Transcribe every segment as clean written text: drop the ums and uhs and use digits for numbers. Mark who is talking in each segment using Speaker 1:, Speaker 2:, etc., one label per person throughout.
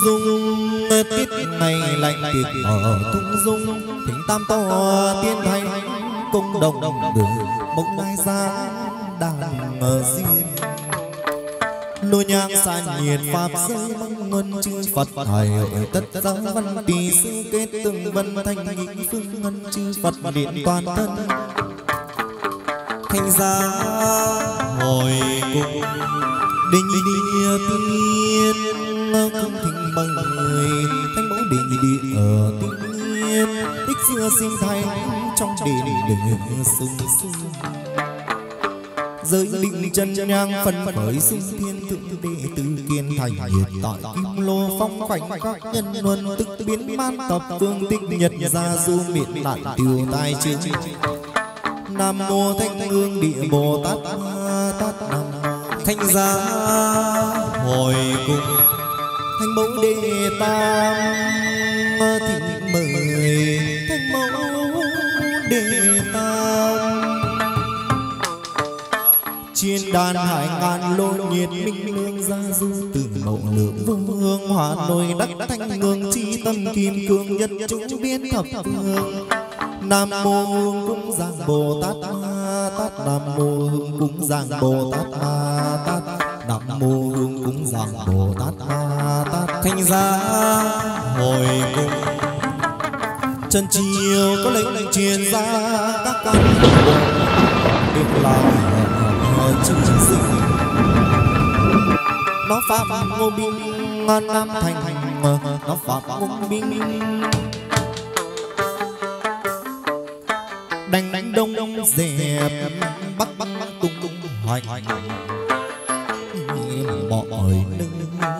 Speaker 1: dung tiết ngày lạnh tiệc ở thung dung thỉnh tam to tiên thành công đồng đường bỗng mai ra đàn diên lô nhang san nhiệt pháp giới mong ngân chư Phật thầy ở tất giáo văn tỳ sư kết từng vân thành nghị phương ngân chư Phật điện toàn thân thành ra hồi cùng đình địa tiên cung thỉnh bằng người thanh mẫu đình địa ở tinh nguyên tích xưa sinh thành trong đền đường sung sung giới định chân nhang phân khởi xung thiên thượng đệ tử kiên thành hiện tại kim lô phong khoảnh các nhân luân tức biến man tập phương tích nhật gia du miệng nạn tiêu tai chiến nam mô thanh hương địa bồ tát tát nam thanh gia hồi cùng thanh mẫu đệ tam thỉnh mời thanh mẫu đệ tam chiên đàn hải ngàn lô nhiệt minh lương gia du từ mộng lượng vương hòa nồi đắc thanh ngương chi tâm kim cương nhất chúng biến thập phương nam mô hương cúng giang bồ tát tát nam mô hương cúng giang bồ tát tát nam mô hương cúng giang bồ tát tát thanh gia hồi cùng chân chiều có lệnh truyền ra các căn được làm chương sinh nó pháp ngô binh nam thành nó pháp ngô binh đánh đông dẹp bắc tung hoành mọi nâng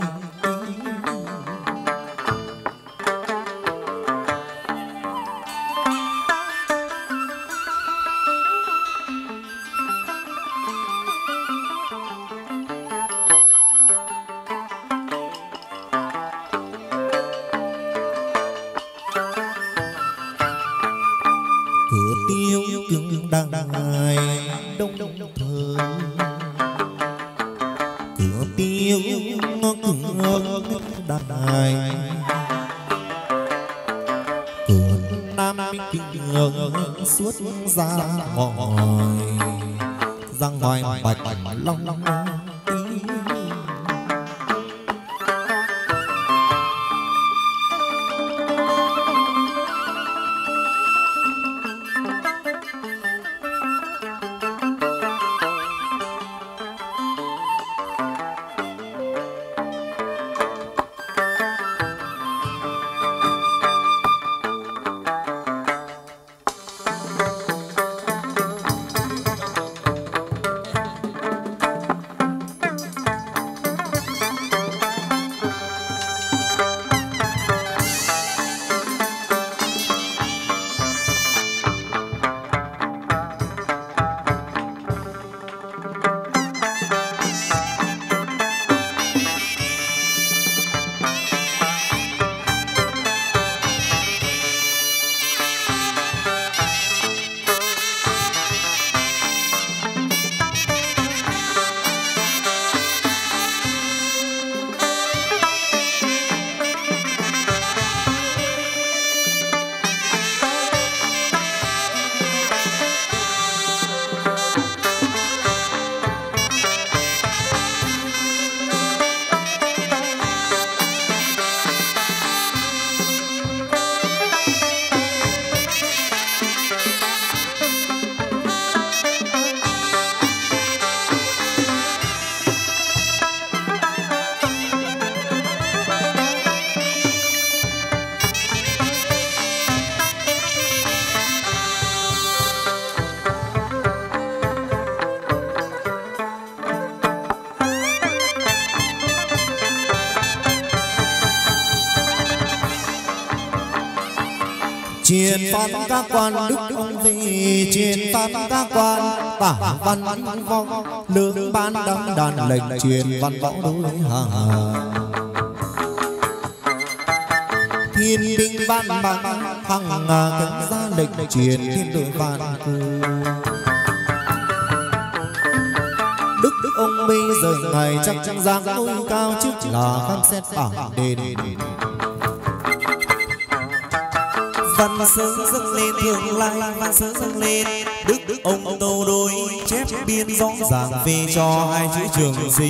Speaker 1: suốt ra ngoài bạch long truyền phát các quan đức ông về truyền phát các quan tả văn vong lương ban đăng đàn lệnh truyền văn võ đối hà thiên binh văn bằng hằng cấm ra lệnh truyền thiên đội vạn cư đức ông bây giờ ngài chắc chắn dáng ngôi cao trước là khám xét bảng đền.
Speaker 2: Văn sớ dâng lên thường lai, văn sớ dâng lên đức ông tâu đôi chép biên rõ ràng về cho hai chữ trường sinh.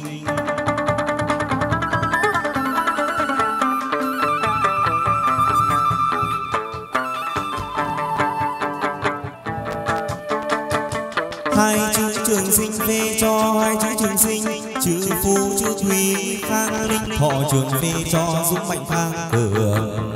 Speaker 2: Hai chữ trường sinh phê cho hai chữ trường sinh, chữ phú chữ quý khang linh thọ trường phê cho dũng mạnh khang cường.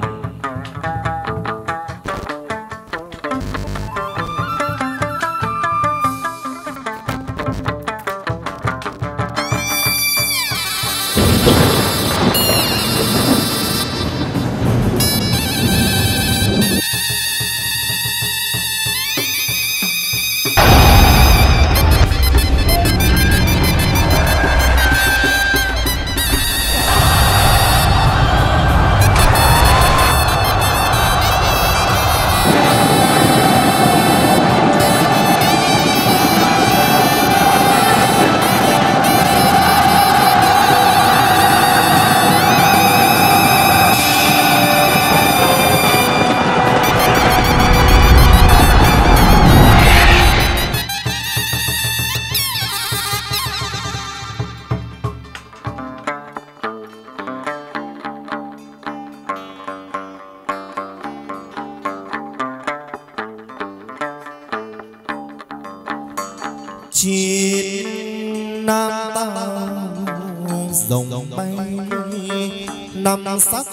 Speaker 1: Trên Nam Tao rồng bay năm sắc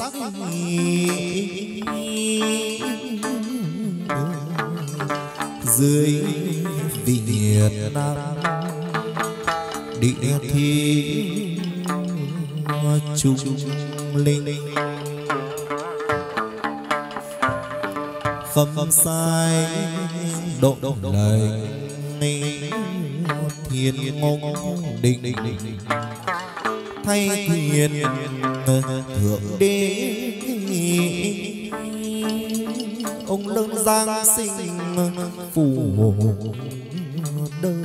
Speaker 1: dưới Việt Nam địa thi trung linh khâm sai độ lời thiên ngôn định thay thiên thượng đế ông lớn giang sinh phù đời.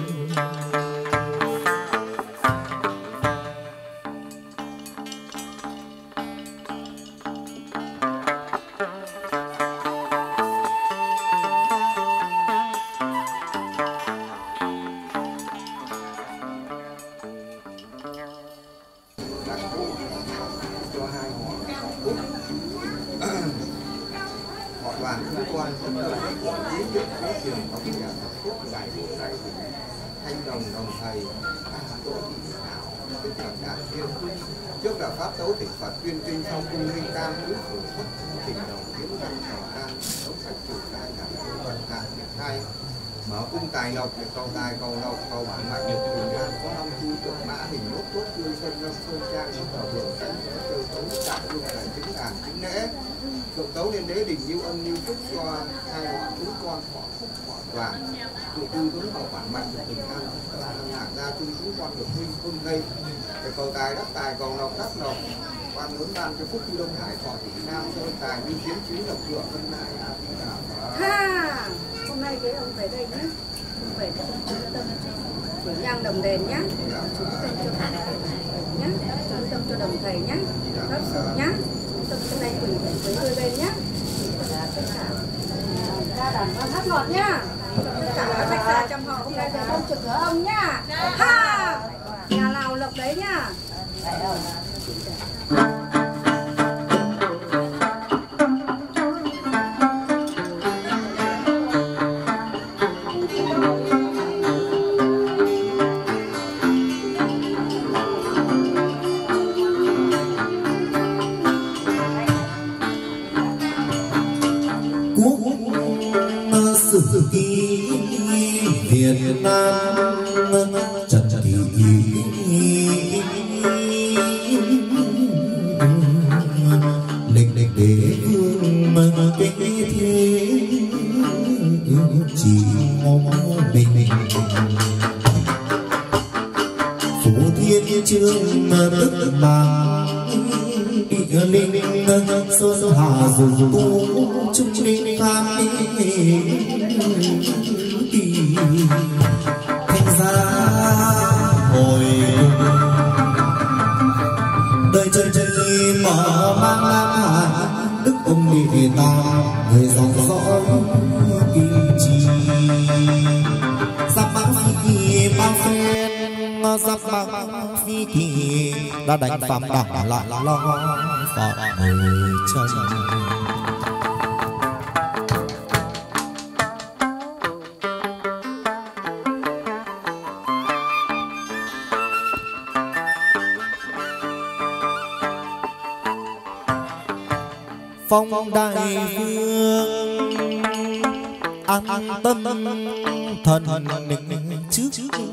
Speaker 3: Trước là pháp tấu thỉnh Phật tuyên kinh xong cung linh tam tứ phủ phất thỉnh đồng kiếm văn trò an đấu sạch chủ cai làm vận hạn việc thay mở cung tài lộc để cầu tài cầu lộc cầu bản mạch được bình an có năm chu tuần mã hình lốt tốt tươi xuân năm sơn trang có tàu đường cánh cơ tấu tạm luôn là chính đàn chính lễ thượng tấu lên đế đình như âm như phúc cho hai bọn tứ con họ phúc họ toàn tụ tư tuấn cầu bản mạch được bình an lạc ra chung chúng con được huynh quân gây để cầu tài đắc tài cầu lộc đắc lộc quan muốn ban cho phúc Đông Hải thọ thị Nam sơn tài như chiến trí lộc lượng vân này
Speaker 4: ha. Hôm nay cái ông về đây nhé, ông về cái trung tâm của nhang đồng đền nhá, trung tâm cho nhá, trung tâm cho đồng thầy nhá, pháp sư nhá, trung tâm cho đây quỷ đôi bên nhá, tất cả ra đàn con hát ngọt nhá, tất cả khách gia trong họ hôm nay về ông trực cửa ông nhá, ha, nhà nào lộc đấy nhá.
Speaker 1: Sử ký Việt Nam Trần Thị Lịch đế vương cái thế chỉ mong mình Phú Thiên Chương tức bằng linh sơn hà dù tu trung linh phan thành ra chân chân mở mang nam hải đức ông địa tam người dòng dõi kim chi giáp băng phi kỳ bao phen giáp băng phi kỳ đã đánh phạm đẳng lại lo phạm chân phong đại vương an tâm thần mình trước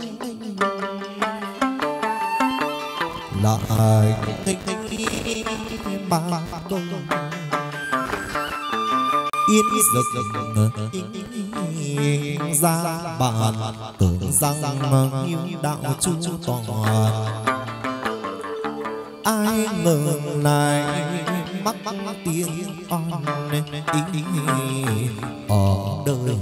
Speaker 1: lại ba tôi yên giật ra bàn tưởng rằng hiếu đạo chu toàn ai ngờ này mắc tiếng on ở đời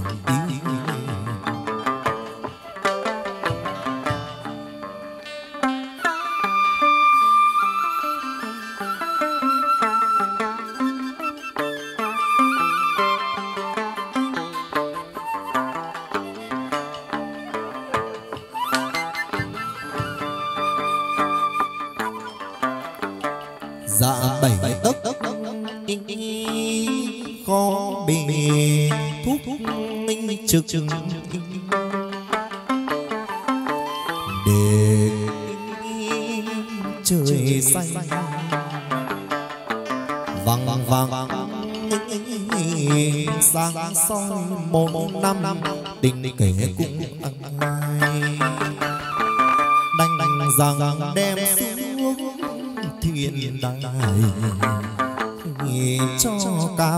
Speaker 1: dạ bảy tấc khó bề thúc trực để trời xanh vang vang sáng soi một năm tình kể cũng ai đành rằng đem xuống thiên đàng cho cam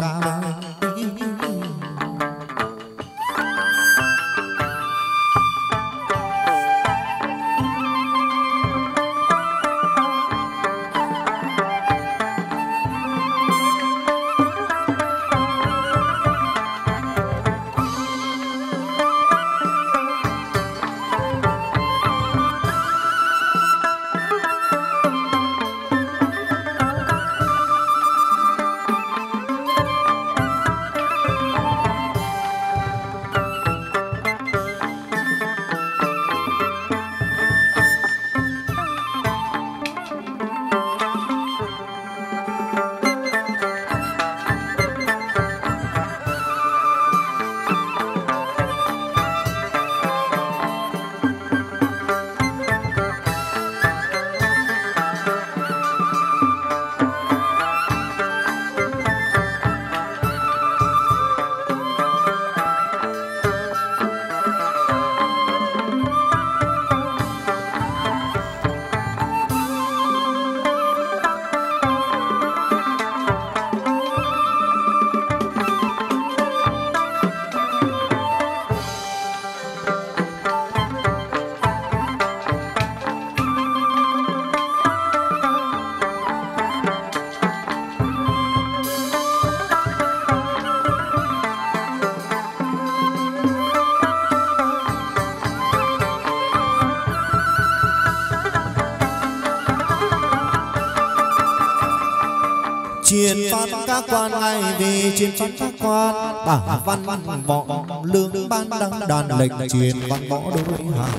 Speaker 1: truyền phát các quan ai về truyền phát các quan bả văn võ lương ban đăng đàn lệnh truyền văn võ đối hạ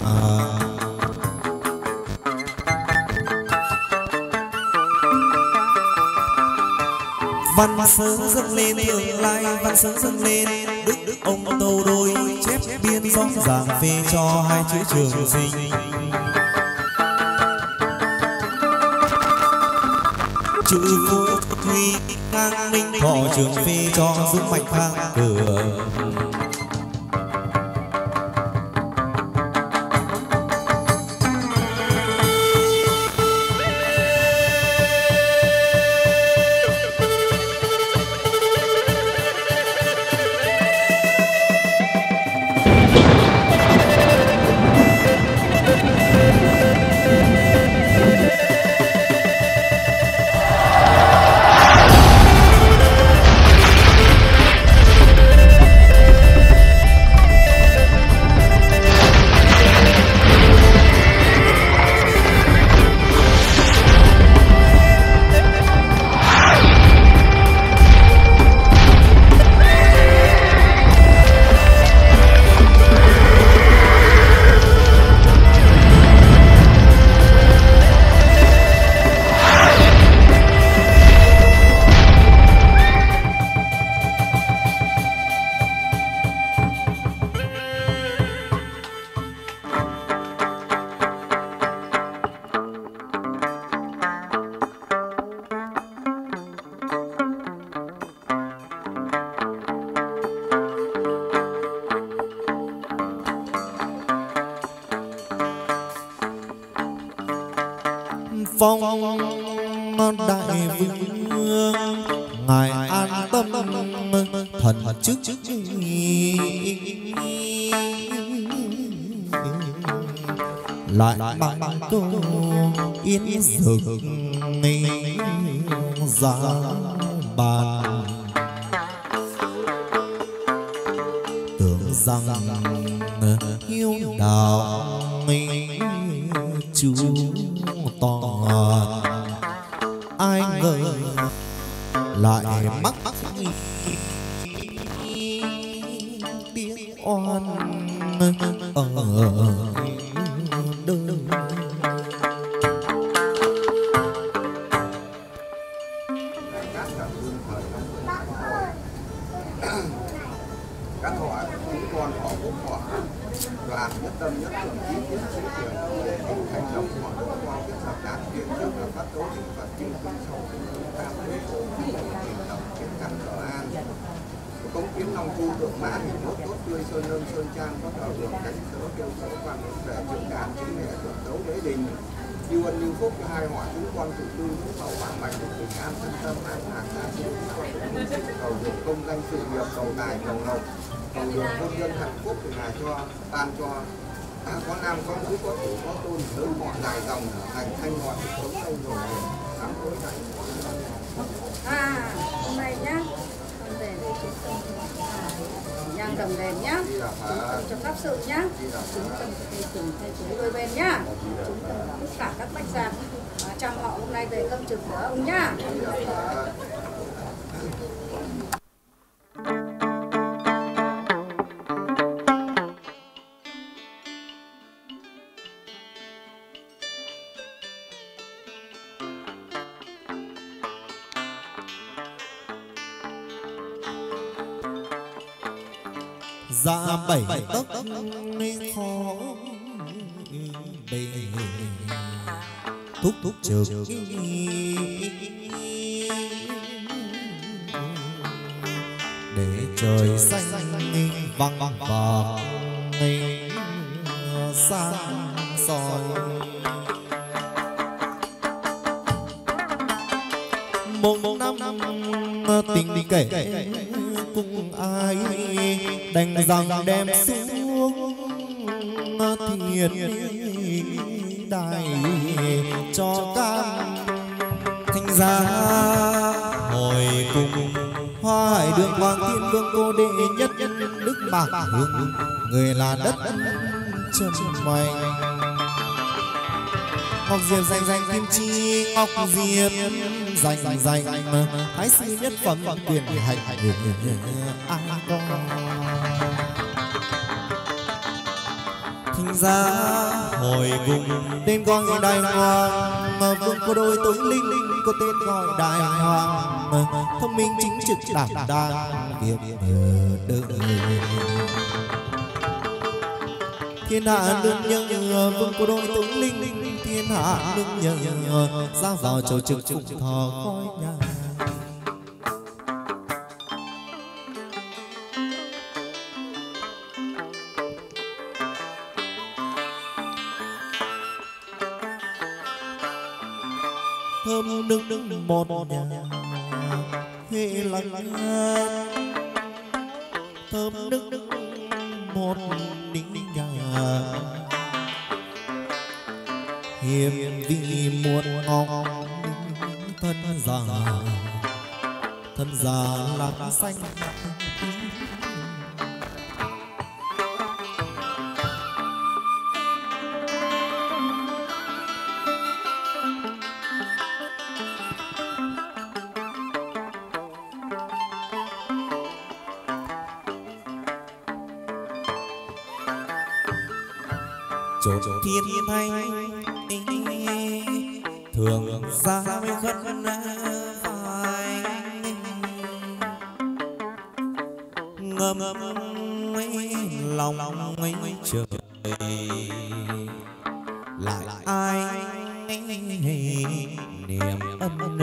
Speaker 2: văn sớ dâng lên tương lai văn sớ dâng lên đức ông tâu đôi chép biên rõ ràng phê cho hai chữ trường sinh chữ phú thủy ngang minh thọ trường phê cho dũng mạnh khang cửa
Speaker 1: phong đại vương ngài an tâm thần chức lại mang câu yên dược ra bàn tưởng rằng hiếu đạo chú toàn ai ngờ lại mắc tiếng oan ở đời.
Speaker 3: Các họ chúng con họ cũng họ đoàn nhất tâm nhất thường chí nhất sĩ tiền để thành lập họ cũng con kết hợp đạt kiến trước là phát tố thỉnh Phật kinh kinh sau chúng ta mới khổ thành lập kiến căn sở an cống kiến long thu tượng mã hình nốt tốt tươi sơn lâm sơn trang có thờ đường cánh sở kêu sở quan đến về trường đàn chính hệ được đấu đế đình yêu ân lưu phúc cho hai họa chúng con tự tư chúng hậu bản mạch được bình an thân tâm an lạc gia chúng con cầu được công danh sự nghiệp cầu tài cầu lộc cầu được hôn nhân hạnh phúc thì ngài cho ban cho có nam có nữ có chủ có tôn lớn họ dài dòng thành thanh ngọn sống sâu rồi sám tối này
Speaker 4: hôm nay nhá con về đây chúng tâm nhang đồng đèn nhá chúng tâm cho các sự nhá chúng tâm cây trùng thay chuối đôi bên nhá chúng tâm tất cả các bách gia trong họ hôm nay về cơm trực của ông nhá.
Speaker 1: Dạ bảy tấc khó bề thúc thúc trực để trời xanh văng vàng sáng soi một năm tình kể cùng ai đành rằng đem xuống thiền đài cho cam thành ra hồi cùng hoa hải đường hoàng thiên vương cô đệ nhất đức mạc hương người là đất chân mày ngọc diệp danh danh kim chi ngọc diệp danh danh thái sư nhất phẩm quyền hạnh ai có thành ra hồi cùng tên gọi đại hoàng vương có đôi tối linh có tên gọi đại hoàng thông minh chính trực đảm đang việc đợi thiên hạ đương nhờ vương có đôi tối linh thiên hạ đương nhờ ra vào chầu trực phụng thờ khói nhà thơm nức một nhà hệ lặng thơm nức một nính nhà hiểm vì một ngọc thân già lạc xanh chốn thiên thanh thường ra với khất phai ngâm lòng trời lại ai niềm ân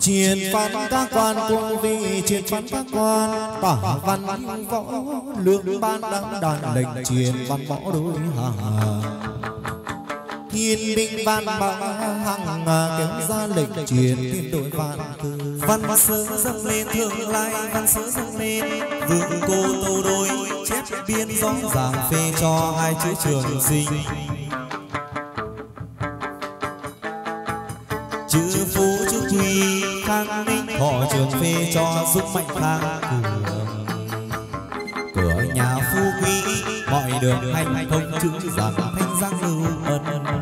Speaker 1: Triền phán các quan cung vị triền phán các quan tả văn võ lương ban đăng đàn lệnh triền văn võ đối hà thiên binh ban ba hằng kéo ra lệnh triền thiên đội vạn cử
Speaker 2: văn sớ dâng lên thượng lai văn sớ dâng lên vương cô tô đôi chép biên rõ ràng phê cho hai chữ trường sinh chữ phú chữ quy khang ninh thọ trường phê cho giúp mạnh khang cửa nhà phú quý mọi đường hành thông chữ giảng thanh giang lưu ân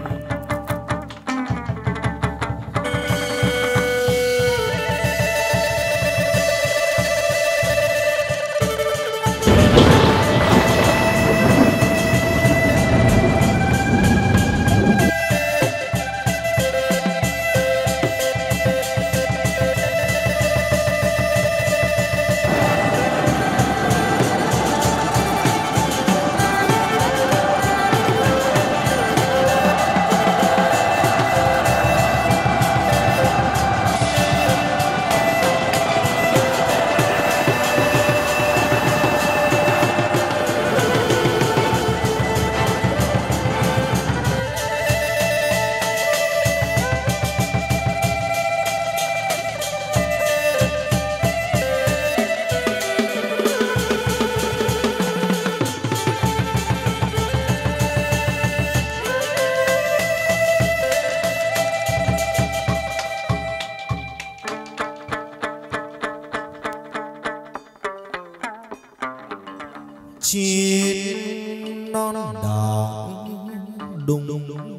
Speaker 1: trên non đảo đùng đùng đùng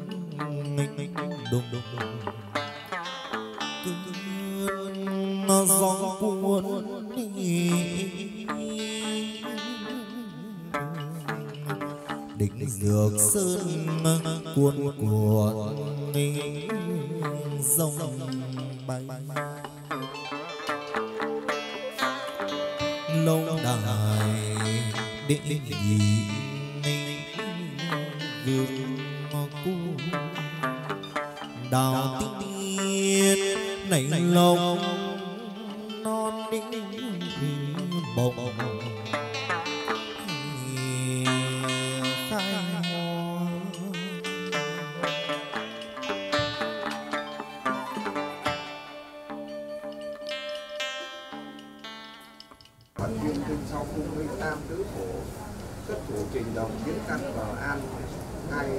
Speaker 1: cơn gió cuốn đỉnh dược sơn cuồn cuộn rồng bay lâu đài để gì vương cu đào tiên nảy lông non đinh bồng khai hoa
Speaker 3: Văn viên kinh sau cung Minh Tam tứ phổ xuất thủ trình đồng kiến căn bờ an hay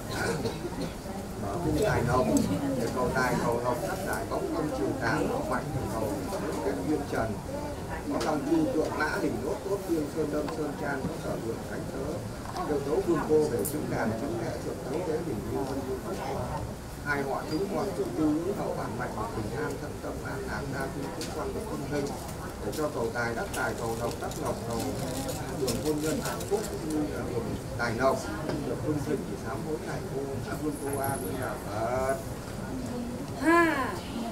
Speaker 3: ở cung tài nồng để cầu tài cầu lộc thất đại bóng công trừ tà mạnh cầu kết duyên trần có lòng chu tượng mã đỉnh đốt tốt tiên sơn đâm sơn trang có sở vườn cánh thớ đều tấu vương cô để chứng đàn chứng mẹ trượt tấu tế đỉnh lưu vân du phất hai họ chứng ngoan tự tư ứng hậu bản mạnh bình an thận tâm an lạc đa tư cũng quan được công hình để cho cầu tài đắc tài cầu lộc đắc lộc cầu đường hôn nhân hạnh phúc cũng như là đường tài lộc được hương sinh chỉ sám hối này cô vương cô a với nhà Phật
Speaker 4: ha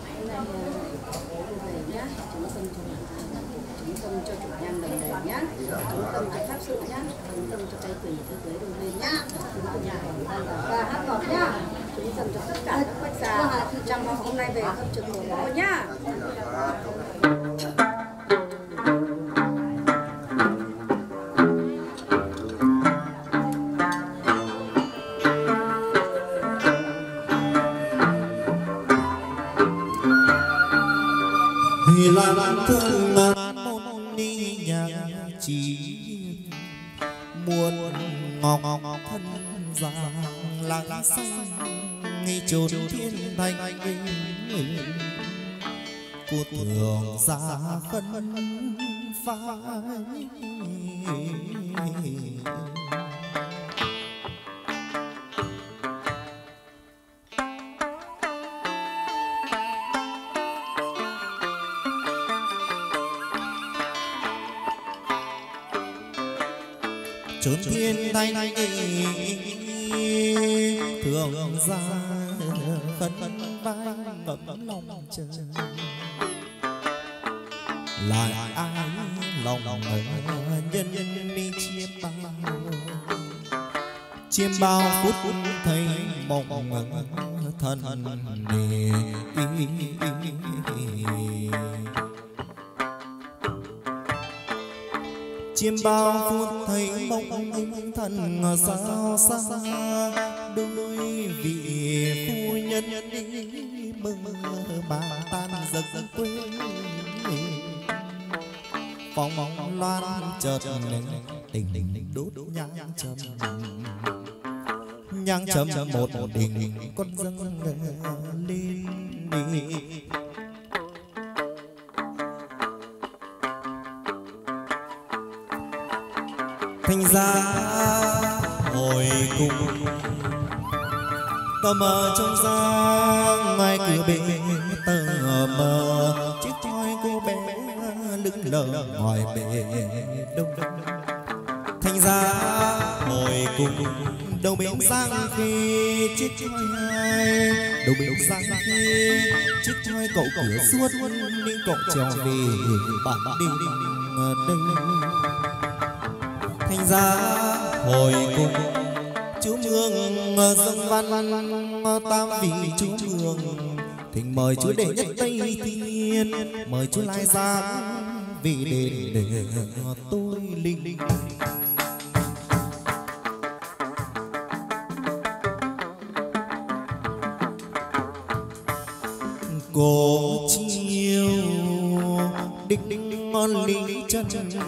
Speaker 4: nhá chúng tâm cho chủ nhân đồng đề nhá chúng tâm cho pháp sự nhá chúng tâm cho cây quỷ cưới đồng lên nhá và hát ngọt nhá chúng tâm cho tất cả các bách gia trong hôm nay về không trực của nó nhá.
Speaker 1: Làm thương môn ni nhạc chỉ muôn ngọc thân giang làng xanh nghi chốn thiên thành cô thường ra khấn phái chốn thiên thanh thường ra khấn vai ngậm lòng chờ lại ai lòng nhân đi chiêm bao phút thấy mộng thần chiêm bao phút thấy mộng thần sao xa đôi vị phu nhân mơ màng tan giấc quê phong loan chợt tình đốt nhang châm một đình con dâng lên đi.
Speaker 2: Thành ra hồi cùng
Speaker 1: tờ mờ trong ra ngoài cửa bể tờ mờ chiếc thoi cô bé lững lờ ngoài bể đông.
Speaker 2: thành ra hồi cùng
Speaker 1: đầu bến sang khi chiếc thoi hai đầu bến sang khi chiếc thoi cậu cửa suốt nhưng cậu trèo về bạn đi đây.
Speaker 2: thành ra hồi cùng
Speaker 1: chú Mương dâng văn tam vị chú Mương thỉnh mời chú đệ nhất Tây Thiên, mời chú Lai Giang vì đền để tôi linh. Cổ chiều đinh đinh ngon lý chân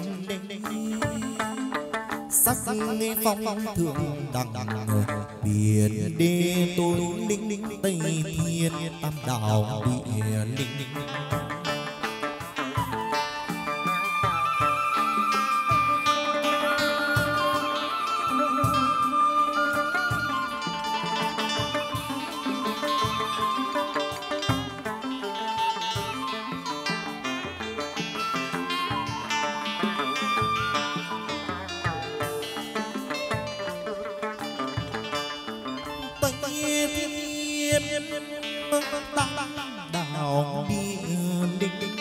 Speaker 1: sắc phong thượng đẳng biển đê tôi linh Tây Thiên tam đảo địa linh. Đào địa linh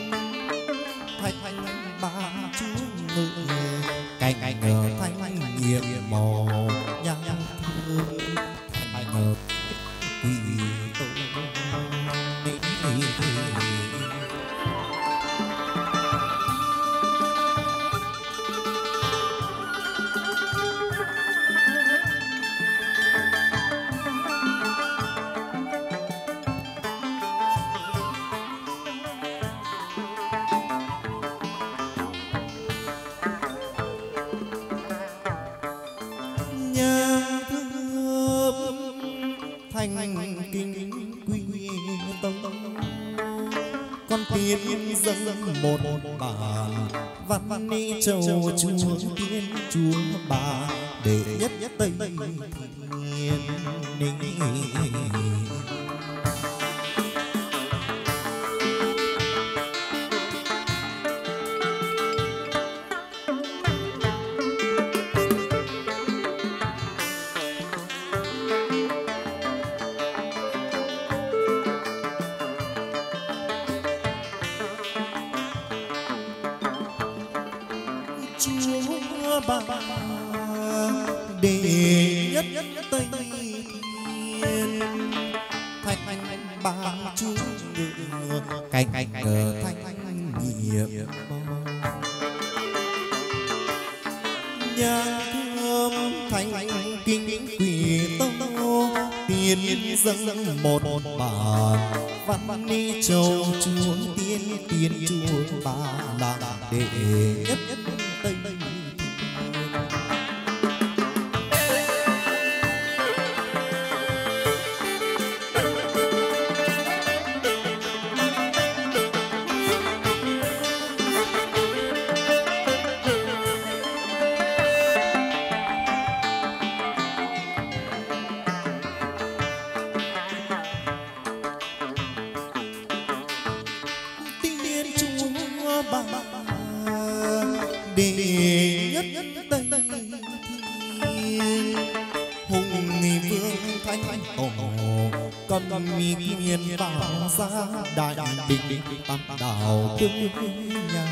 Speaker 1: thanh ba chú ngự cành thanh nhiệm màu nhang thơm thành quỷ tổ. Thành kinh quy tông con tiên dâng một bản văn ni châu chúa tiên chúa bà đệ nhất Tây Thiên ninh. Chúa bà đệ nhất Tây Thiên thành ba chú ngự cành thanh nhiệm nhang thơm thành kinh quỷ tông tiên dâng một bản văn ni châu chúa tiên chúa bà là đệ nhất Tây Thiên. Bà đệ nhất Tây Thiên hùng vương thanh tổ cầm kiên bảo ra đại định tam đảo tương nhà.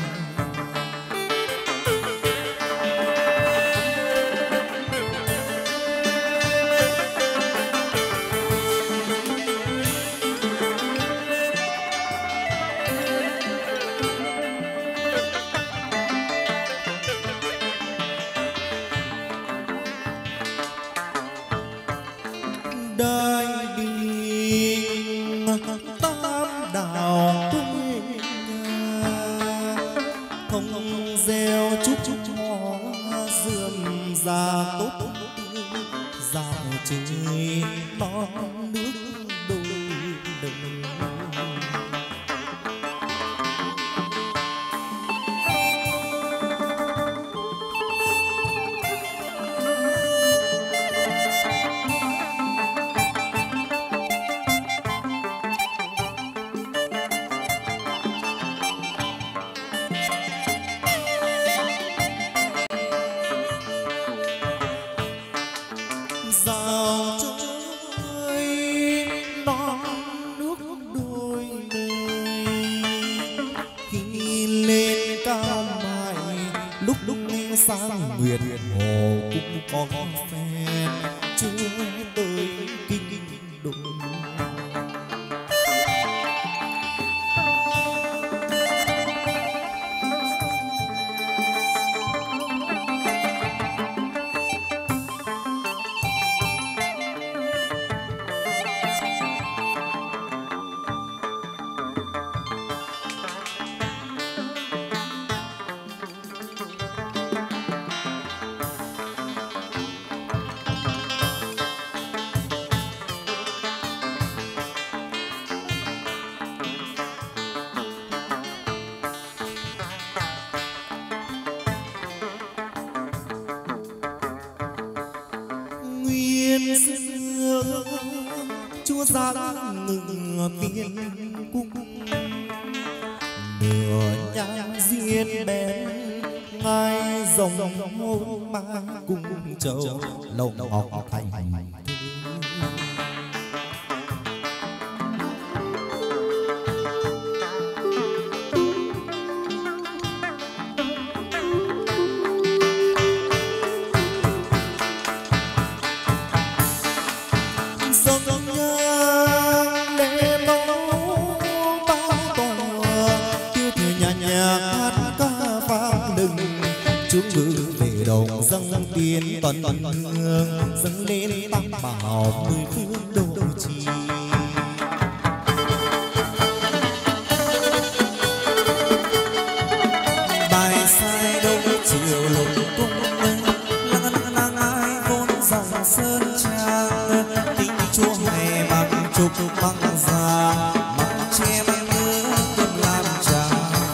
Speaker 1: sang nguyệt hồ cũng có phen chưa tới kinh đô. Chúa giáng ngừng tiên cung nửa nhang duyên bén ngai rồng hôn ma cung châu lộng ngọc thành dâng tiền toàn hương dâng lên tam bảo mười phương độ trì. Bài sai đông chiều lục cung lăng ai vốn dòng sơn trang kính chúa hè bằng trục băng già mặc che bằng nước tim làm trà.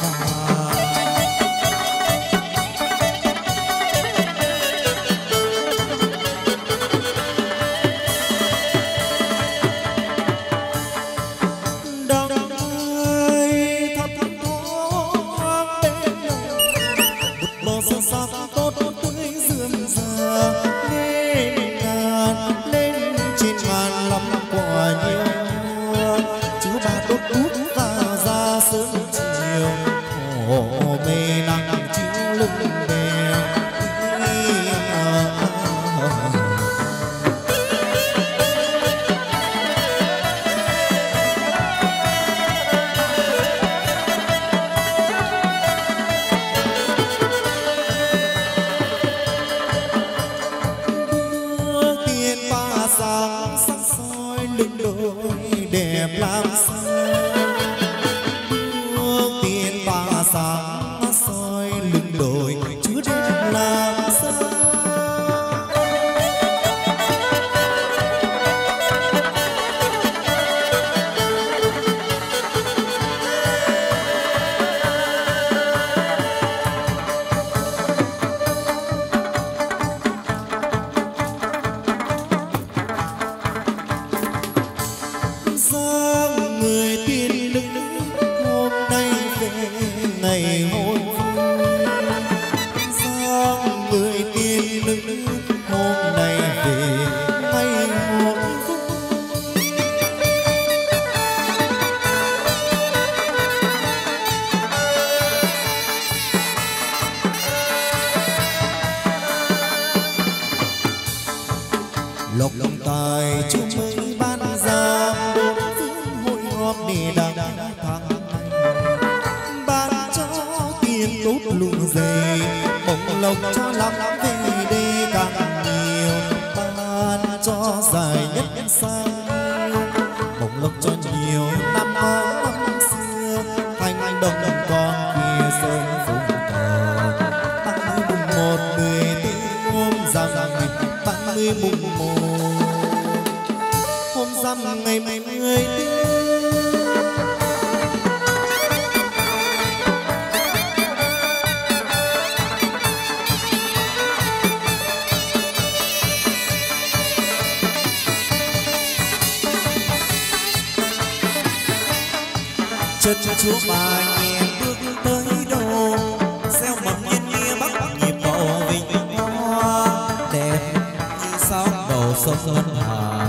Speaker 2: chân chúa bà nhẹ bước tới đâu gieo mầm nhân nghĩa bắc nhịp độ vinh hoa đẹp như sao đầu sông ngân hà.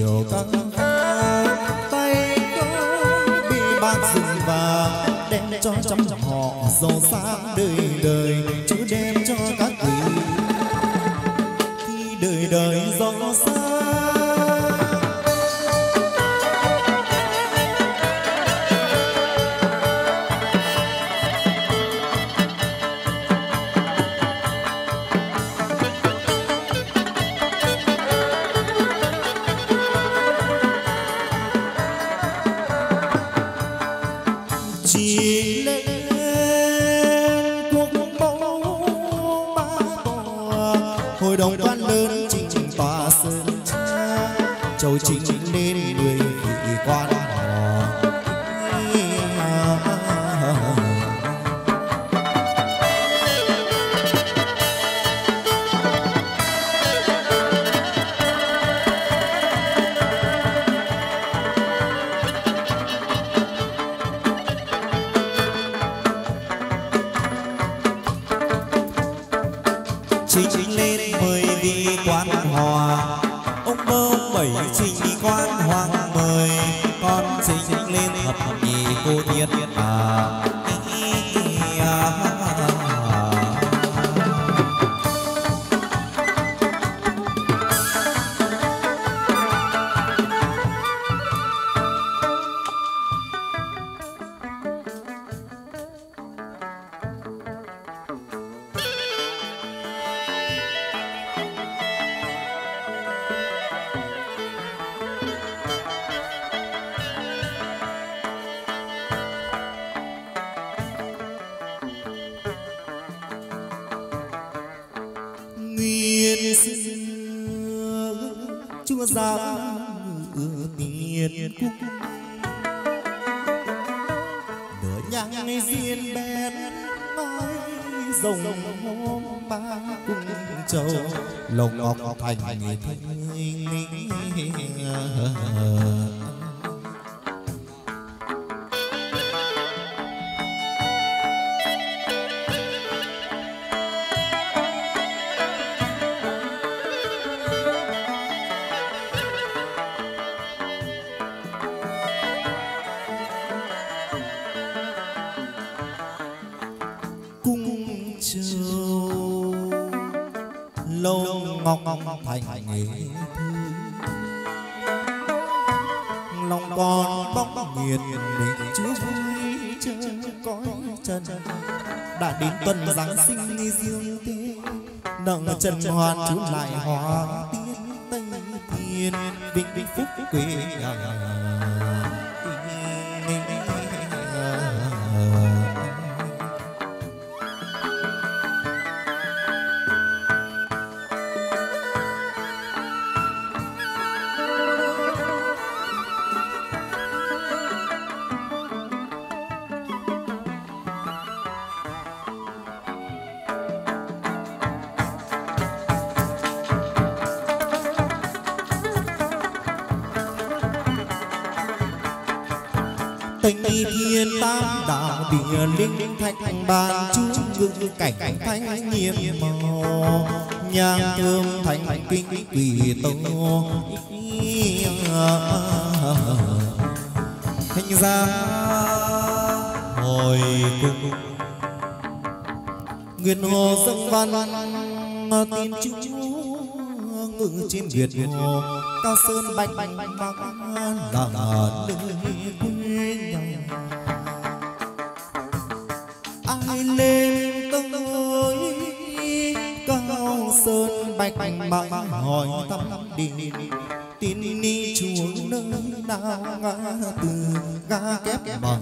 Speaker 1: chiều căng tay có bị bạc rừng vàng đem cho trăm họ giàu sang đời đời Chúa đem cho các vị khi đời đời giàu sang. Đồng quan lớn trình tòa sơn cha châu chính nên người vị quan họ
Speaker 2: chính lên mời vị quan hòa ông bơ bảy trình quan hoàng mời con chính lên thập nhị cô thiên
Speaker 1: nguyên xưa Chúa ra tiền cung nửa nhang diên bén nói rồng hôm ba cung châu lồng ngọc thành lâu ngọc thành nghệ thư lòng con bóng nghiệt mình Chúa vui chơi cõi trần đã đến tuần giáng sinh riêng thế nặng trần hoàn Chúa lại hóa tiên tây thiên vinh phúc quê Tây thiên tam đạo địa linh thạch bàn chú ngự cảnh thanh nhiệm màu nhang thơm thành kinh quỷ tô thành ra hồi cung nguyện hồ dâng văn tin Chúa ngự trên Việt hồ cao sơn bạch băng là nơi quê nhà ai lên tới cao sơn bạch băng hỏi thăm đi tin ni chúa nơi nào từ ga kép bằng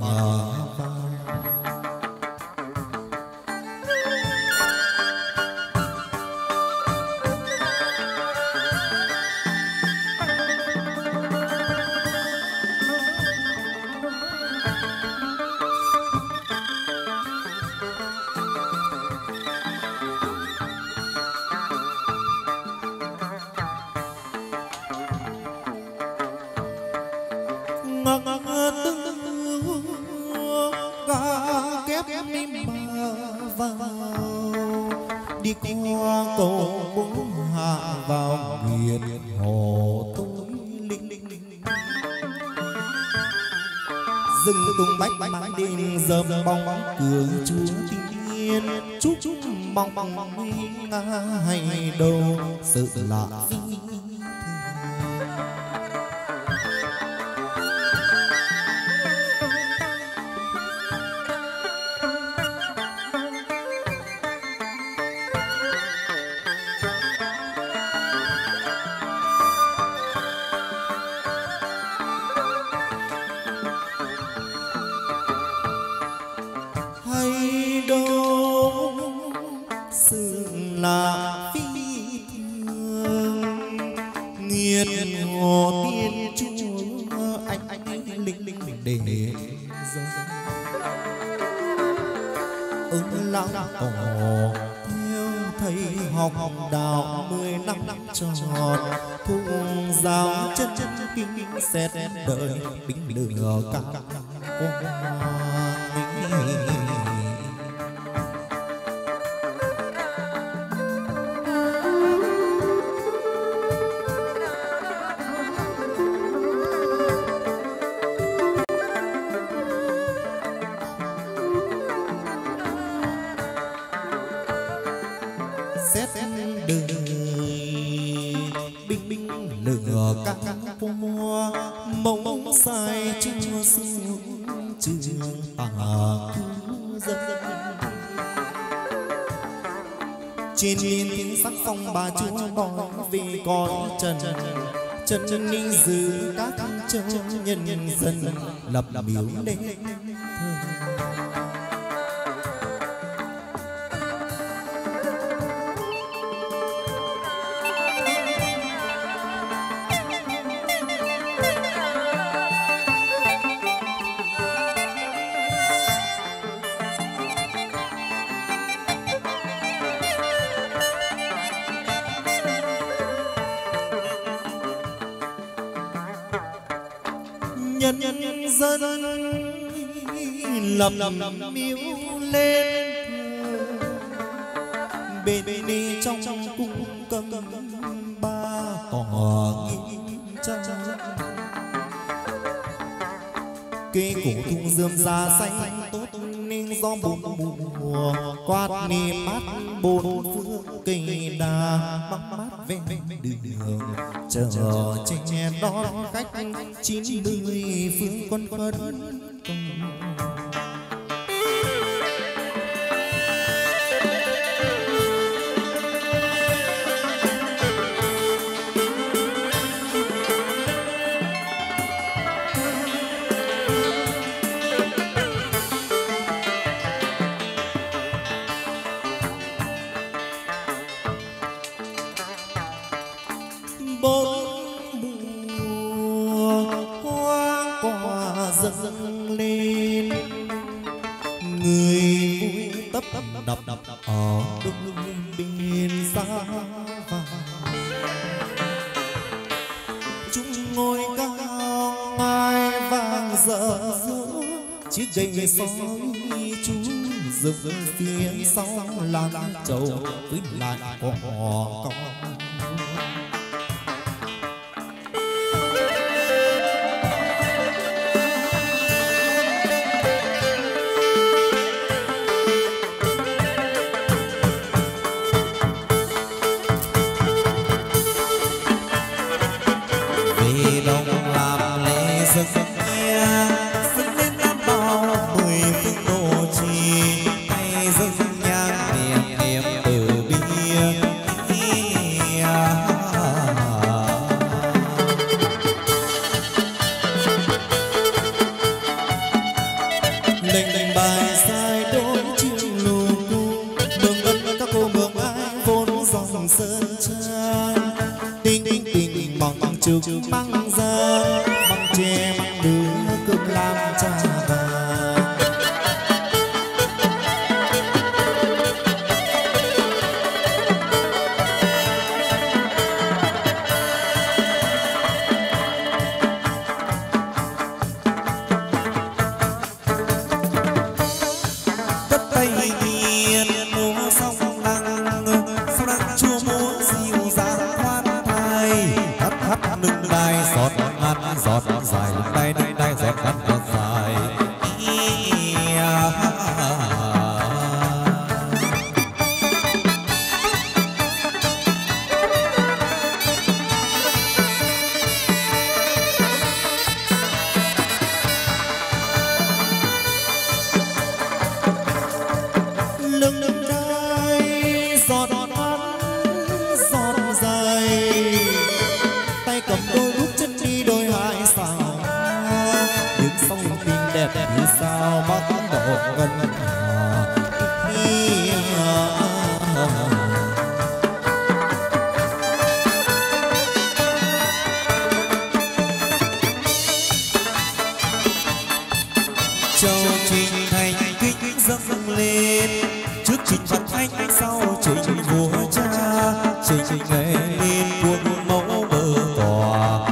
Speaker 1: đi qua cầu bố hạ vào biển hồ tối linh rừng tung bách mang đêm dầm bóng cường chúa tiên chúc mong ngày đầu sự lạ phi là phi thường nghiệt hồ tiên chúa anh linh để ứng lăng cỏ theo thầy học đạo 10 năm tròn thùng giáo chân kinh xét đời bính lửa cao mong sai chúa xuống trừ tà cứu dân trên liên thiên sắc phong bà chúa bóng về cõi trần trần ninh giữ các châu nhân dân lập miếu đền nhân dân lập miếu lên bên đi trong cung cầm ba tòa nghìn trang cây cổ thung rơm da xanh tốt nên gió bốn mùa quát niềm mát bốn phương cây đà băng mát ven đường chờ che đón khách 90 phương con phấn dâng lên người vui tấp đập ở đông bên xa chúng ngôi cao ngai vàng rỡ chiếc gậy soi chú rực phía sau làng trầu với lại cỏ con sơn trang tinh tinh bằng trực mang ra bằng tre bằng đứa cơm làm cha vàng tất tay điên múa xong nâng đai giọt ngắn giọt dài nâng đai giọt ngắn giọt dài ngân
Speaker 2: châu trình thành kính dâng lên trước trình Phật thánh sau trình vua cha trình nghệ lên cuồng mẫu bờ tòa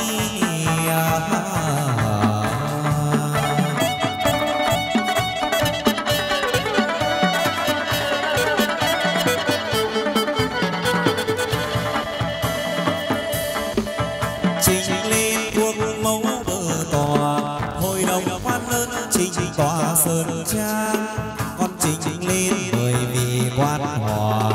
Speaker 2: trình lên cuồng mẫu bờ tòa hội đồng quan lớn trình tòa sơn trang con trình lên bởi vì quan hòa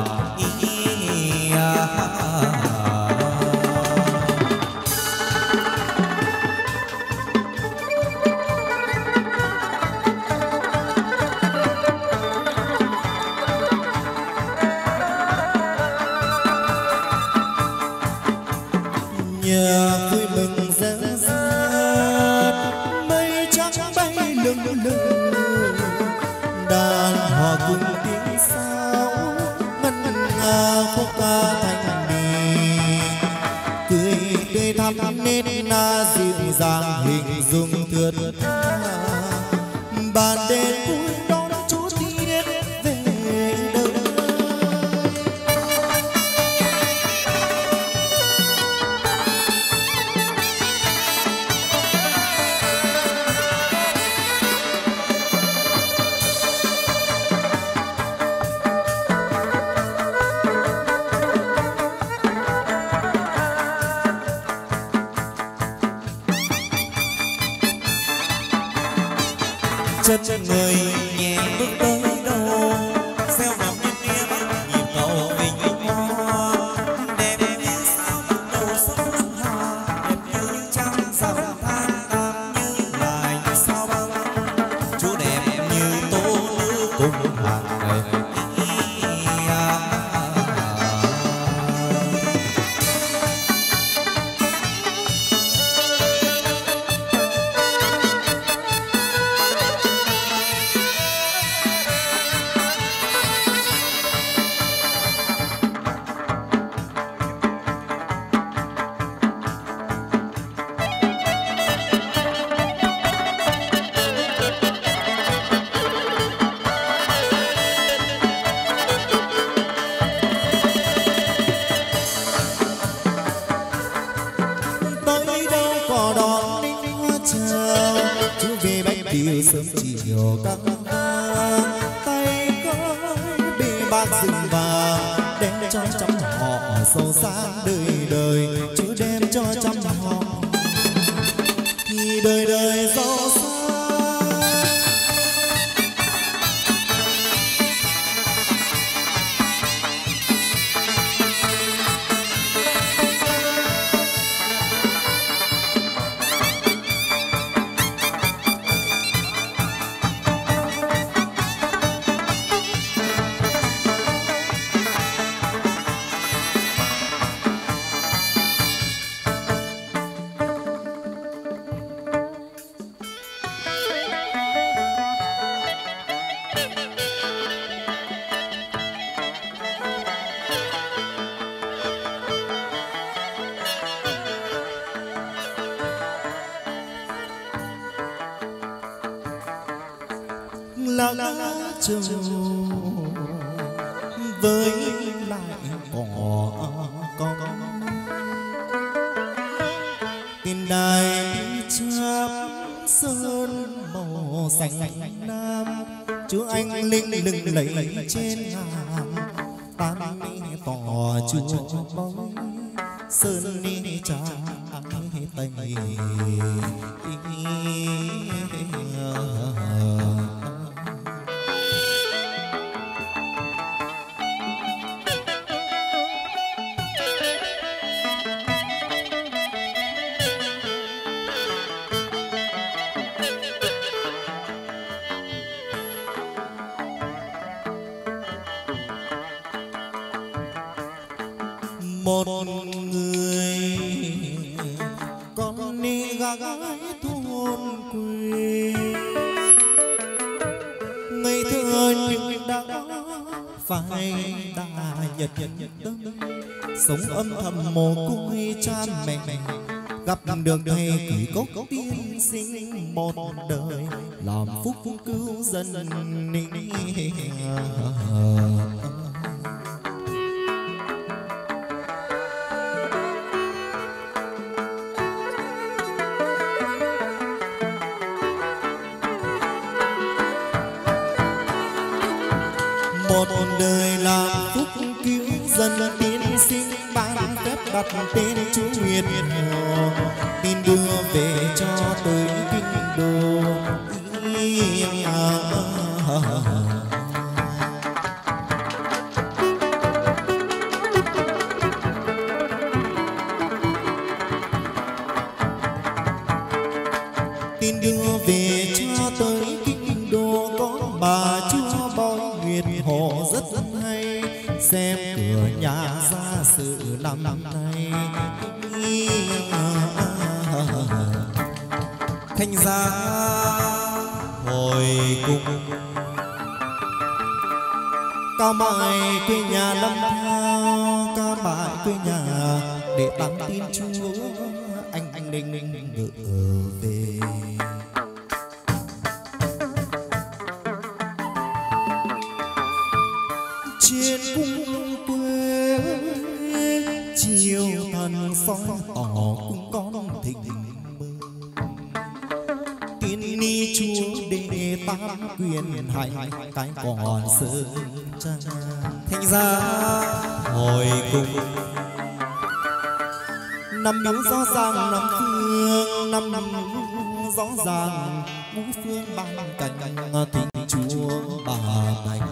Speaker 1: nhà vui mừng rỡ rỡ mây trắng bay lừng lừng đàn hòa cùng tiếng sáo ngân nga khúc ca thanh bình cười tươi thắm nên na dịu dàng hình dung thướt tha bàn đêm vui đón chú đi đến về đâu.
Speaker 2: chân người nhẹ bước tới đâu gieo vào bên kia bắc nhịp cầu bình hoa đẹp như sao bắt đầu xuân hoa đẹp như trăng rằm tháng tám như lại sao băng chú đẹp như tố nữ cùng hàng ngày.
Speaker 1: Điều sớm chiều căng tay gói bê bát rừng vàng đem cho trăm họ giàu sang đời đời chú đem cho trăm họ thì đời đời giàu sang. Lá trầu với lại cỏ con tiền đài chắp sơn màu xanh lam chúa anh linh lừng lẫy trên ngàn tam tỏ chúa bóng sơn ni trà tây. Một người con đi gái thôn quê phai đà nhật tâm, sống âm thầm mồ côi cha mẹ, gặp được thầy kỷ cốc tiên sinh một đời làm phúc cứu dân. Một đời làm phúc cứu dân, tiên sinh ban phép đặt tên chú Nguyệt Hồ, tin đưa về cho tới kinh đô. Tin đưa về cho tới kinh đô, có bà chúa bói Nguyệt Hồ rất hay, xem cửa nhà gia sự năm nay.
Speaker 2: Thanh gia hồi cùng
Speaker 1: cao mại quê nhà Lâm Thao, cao mại quê nhà để tặng tin chúa anh Ninh ngự về. Trên cung quê chiều thần soi tỏ cung con thịnh mừng, tiên ni chúa để tam quyền hành cái còn sơn trang.
Speaker 2: Thanh gia hồi cùng
Speaker 1: năm miếu rõ ràng năm phương, năm rõ ràng ngũ phương ban cảnh thịnh chúa bà thành.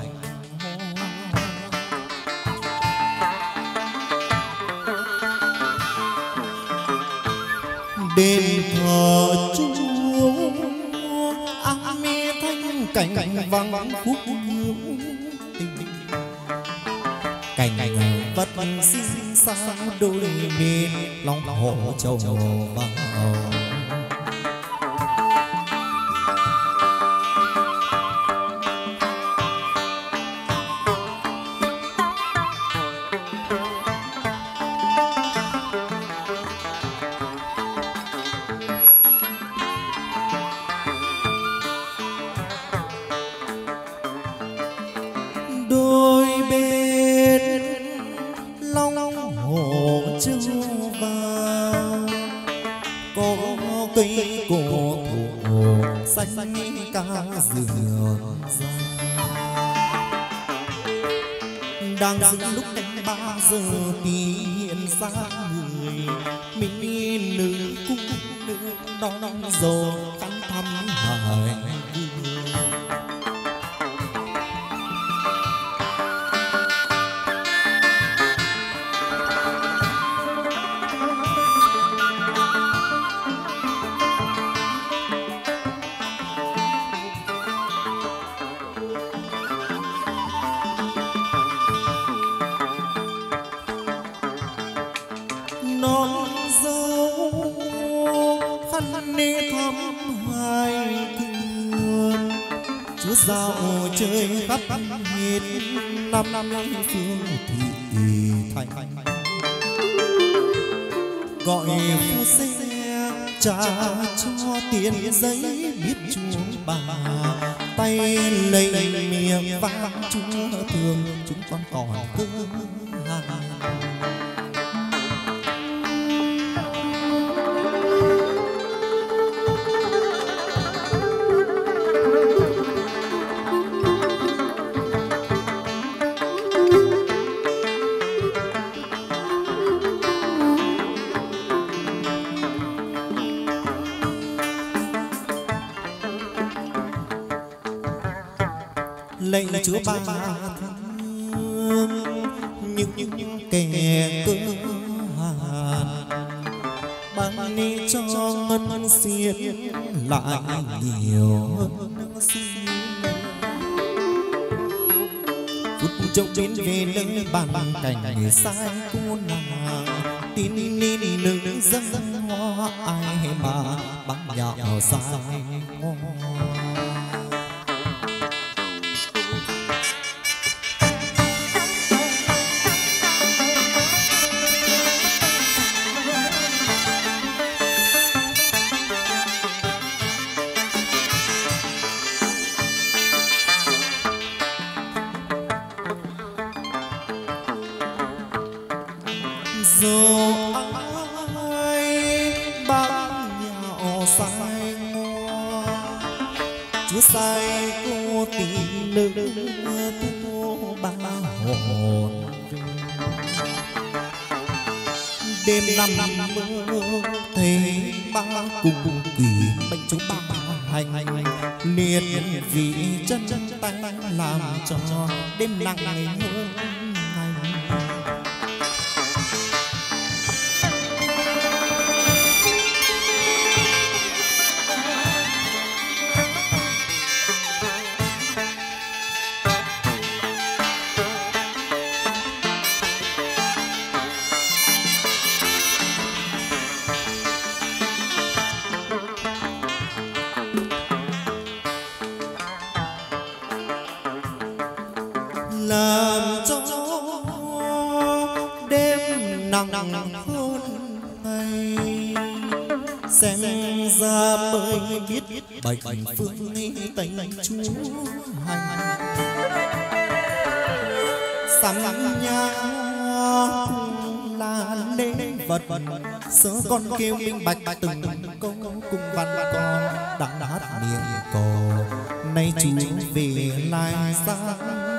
Speaker 1: Đền thờ chúa áng mê thanh cảnh vắng phúc hương, cảnh vật xinh xắn đôi bên lòng hồ châu vào. Đôi bên long hồ châu vào, có cây cổ thụ xanh cả rừng già, đang dựng lúc canh 3 giờ thì hiện ra người mỹ nữ cung nữ đón dâu khăn thăm hải. Non dâu khăn nê thăm hai thương, chúa dạo chơi khắp hết năm phương thị thành, gọi phu xe trả cho tiền giấy biết chúa bà, tay lấy miệng vang chúa thương chúng con còn cơ hàng. Lệnh chúa ba thương những kẻ cơ hàn, ban đi cho ngân xiết lại nhiều hơn xin. Phút chốc đến về nơi bàn cảnh sai cô nàng, tin nín nữ dân hoa ai mà bắn nhạo sai hoa. dù ai bác nhạo sai ngoa chúa sai cô tình nữ tu ba hồn đêm năm mơ thấy ba cùng kỳ bệnh chúng ba hành liệt vị chân tay làm cho đêm nặng ngày hơn làm cho đêm nặng hơn ngày xem ra mới biết bệnh phương tây chúa hành sắm nhà là lễ vật sớ con kêu minh bạch từng câu cùng văn con đã hát miệng cầu nay chú về lại sáng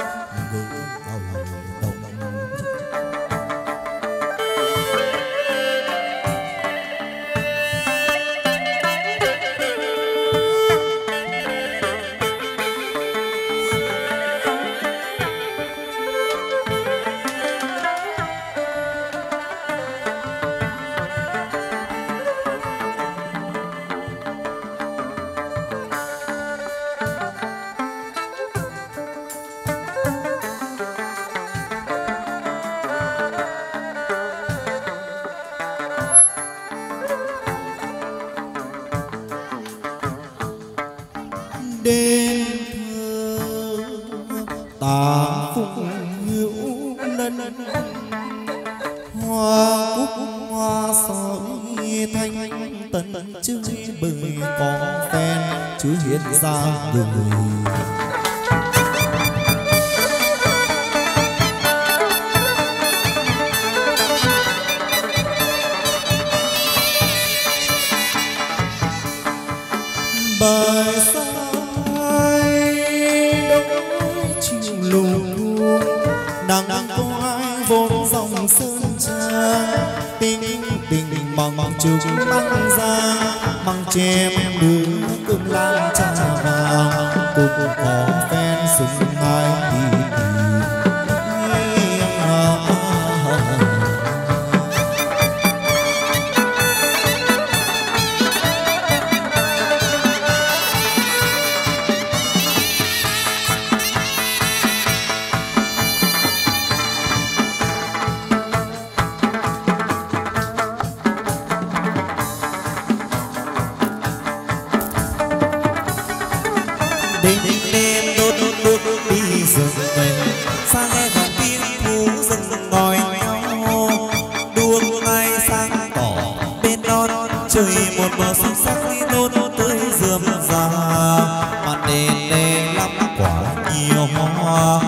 Speaker 1: đêm thơ ta phụng hữu lân hoa cúc hoa sỏi thanh tần chơi bừng có phen chúa hiện ra người bài đang có ai vốn dòng sơn trang tình tình bằng chúc băng ra bằng chém đưa cơm lang trà vàng cùng có phen súng ai đi đêm đốt đi rừng về xa nghe vọng tiếng thú rừng ngồi nhau đuông ai sáng tỏ bên non trời một màu xanh sắc nốt tươi rườm rà mặt đèn đèn lắm quả nhiều hoa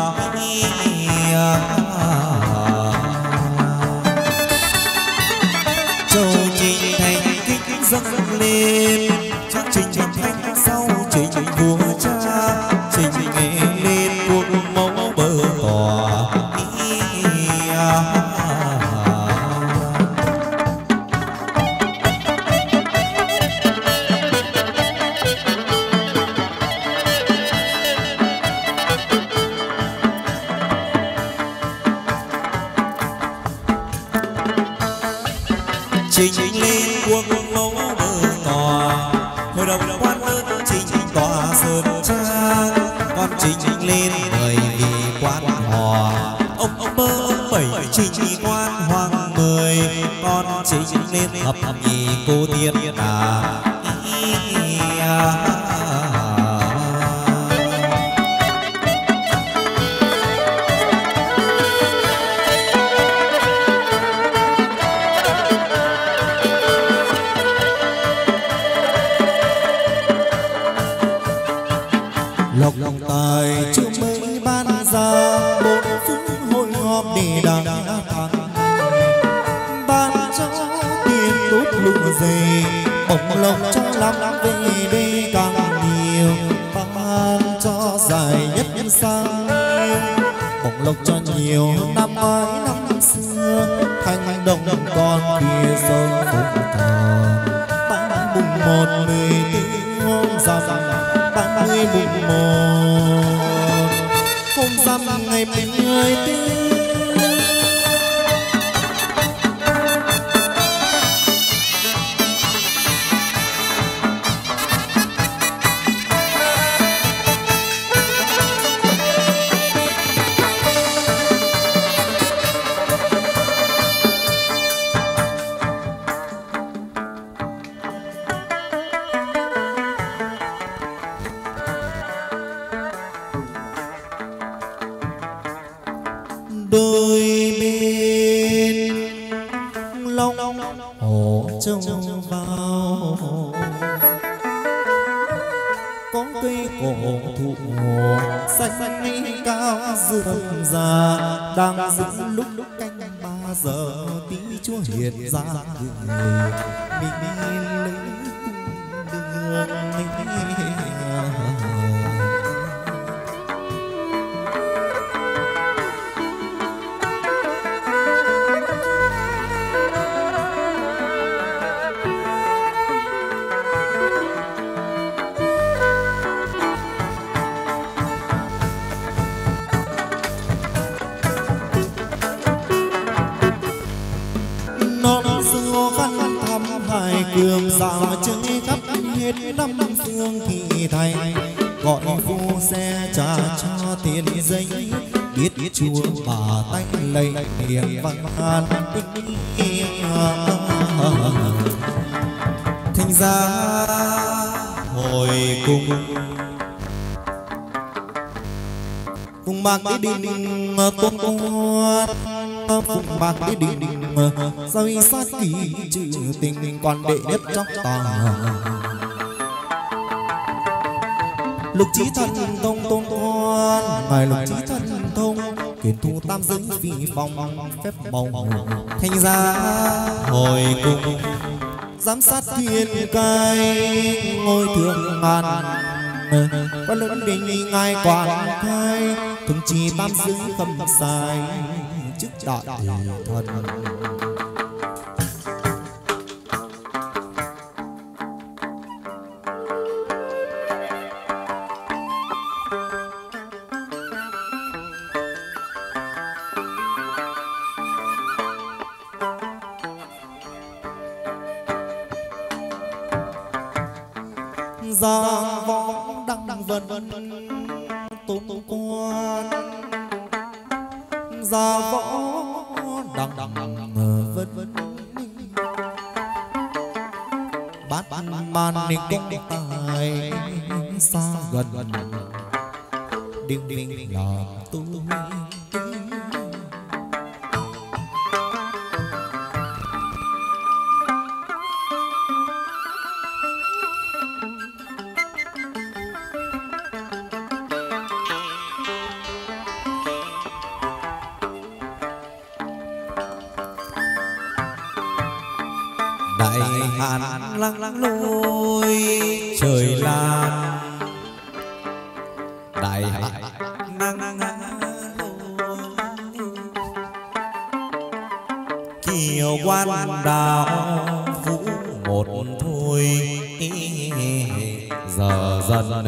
Speaker 1: châu trình thành kích dâng lên trước trình thành sau trình vua cha trình nghệ lên cuộc mẫu bờ tòa trình lên cuộc mẫu bờ tòa hội đồng quan lớn trình tòa sơn trang con trình lên người vì quan hòa ông bơ bảy trình quan hoàng 10 con trình lên thập nhị cô tiên đà lộc tài chưa mấy ban ra bốn phương hội họp để đàng thắng lộc cho lắm về đây càng nhiều, ban cho dài nhất sang bổng lộc cho nhiều năm ngoái năm xưa, thành đồng con kia sông phụng thọ. 31/14 hôm rằm 30/1 hôm rằm ngày 14. Đôi bên long hồ trông vào có cây cổ thụ xanh cao rừng già, đang dựng lúc canh 3 giờ tí chúa hiện ra người mình lấy đường cường dạo chơi khắp hết năm phương thị thành, gọi phu xe trả cho tiền giấy, biết chúa bà tánh lệnh miệng văn an thành ra hồi cùng bạc cái đình tôn quan phụng bạc cái đình giao y sát kỳ trừ tình quan đệ nhất trong tòa. Lục trí thần thông tôn quan ngài lục trí thần thông kiền thu tam giới phi phong phép màu, thành ra hồi cùng giám sát thiên cai ngôi thượng ngàn có lớn đình ngài quản cai thống trì tam giới khâm sai chức đại thần. Giang võ đăng vân tôn quan, gia võ đăng vân bát man công tài xa gần đinh là tôi. Đại hạn lăng lôi trời làm, đại hạn lăng kiều quan đào vũ một thôi giờ dần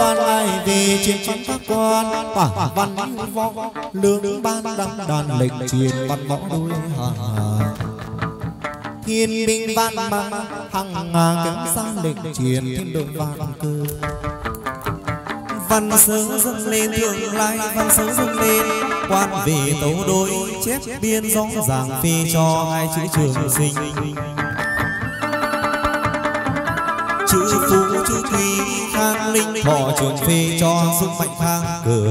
Speaker 1: quan ai về trên văn các quan tả văn võ lương ban đăng đàn lệnh truyền văn võ đôi hàng thiên binh văn mang hằng kéo sang lệnh truyền thiên đội văn cơ
Speaker 2: văn sớ dâng lên thượng lai văn sớ dâng lên quan về tấu đối chép biên rõ ràng phê cho hai chữ trường sinh chữ phú chữ quý khang linh thọ trường phê cho sức mạnh khang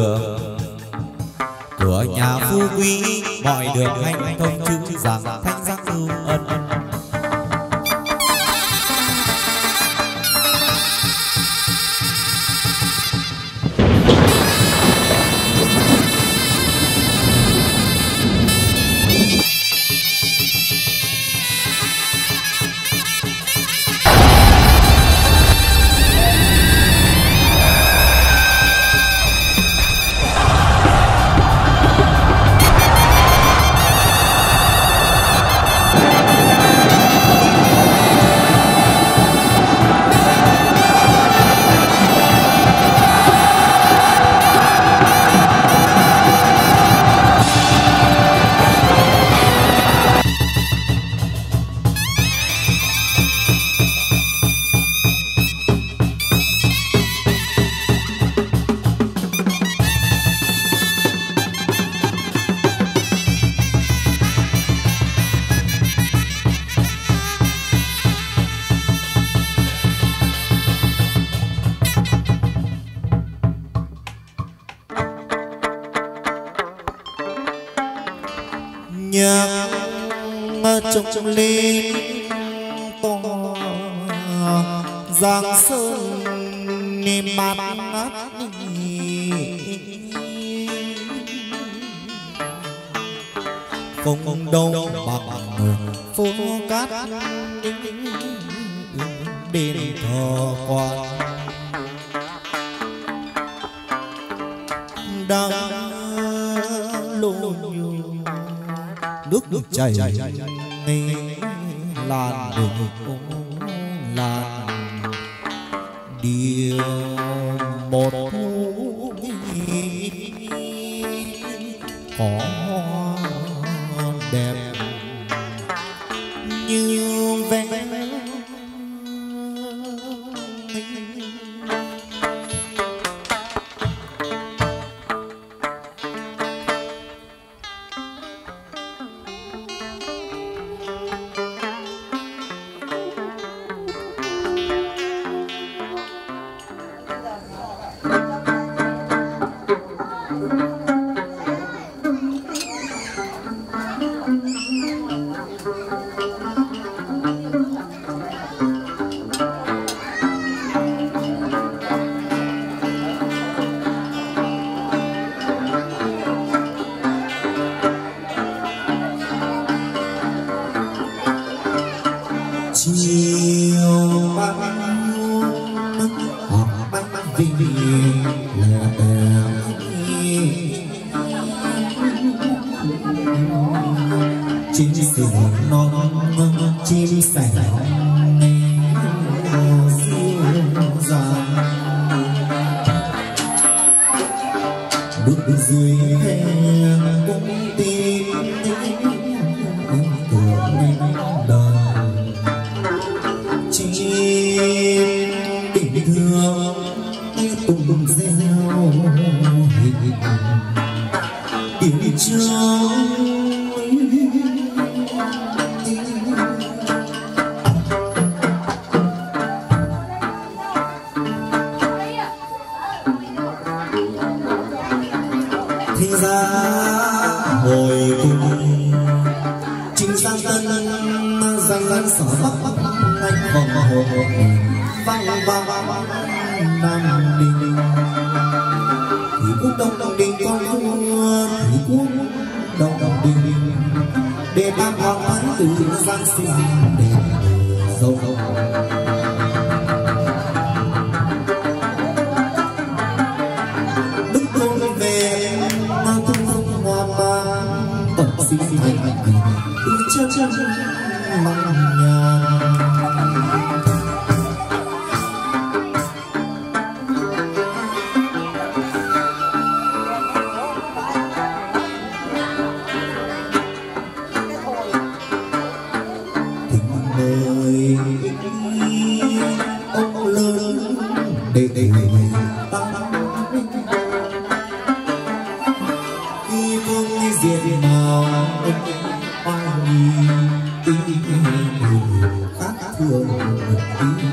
Speaker 2: cửa nhà phú quý mọi đường hành thông chữ giảng thanh giác ưu ân
Speaker 1: trông lên to giang sơn niềm mát ngát không đâu bằng phố cát đền thờ quan đang lội nước chảy ngay làn đường làn điều một thu có đẹp như vẽ khác thường ý.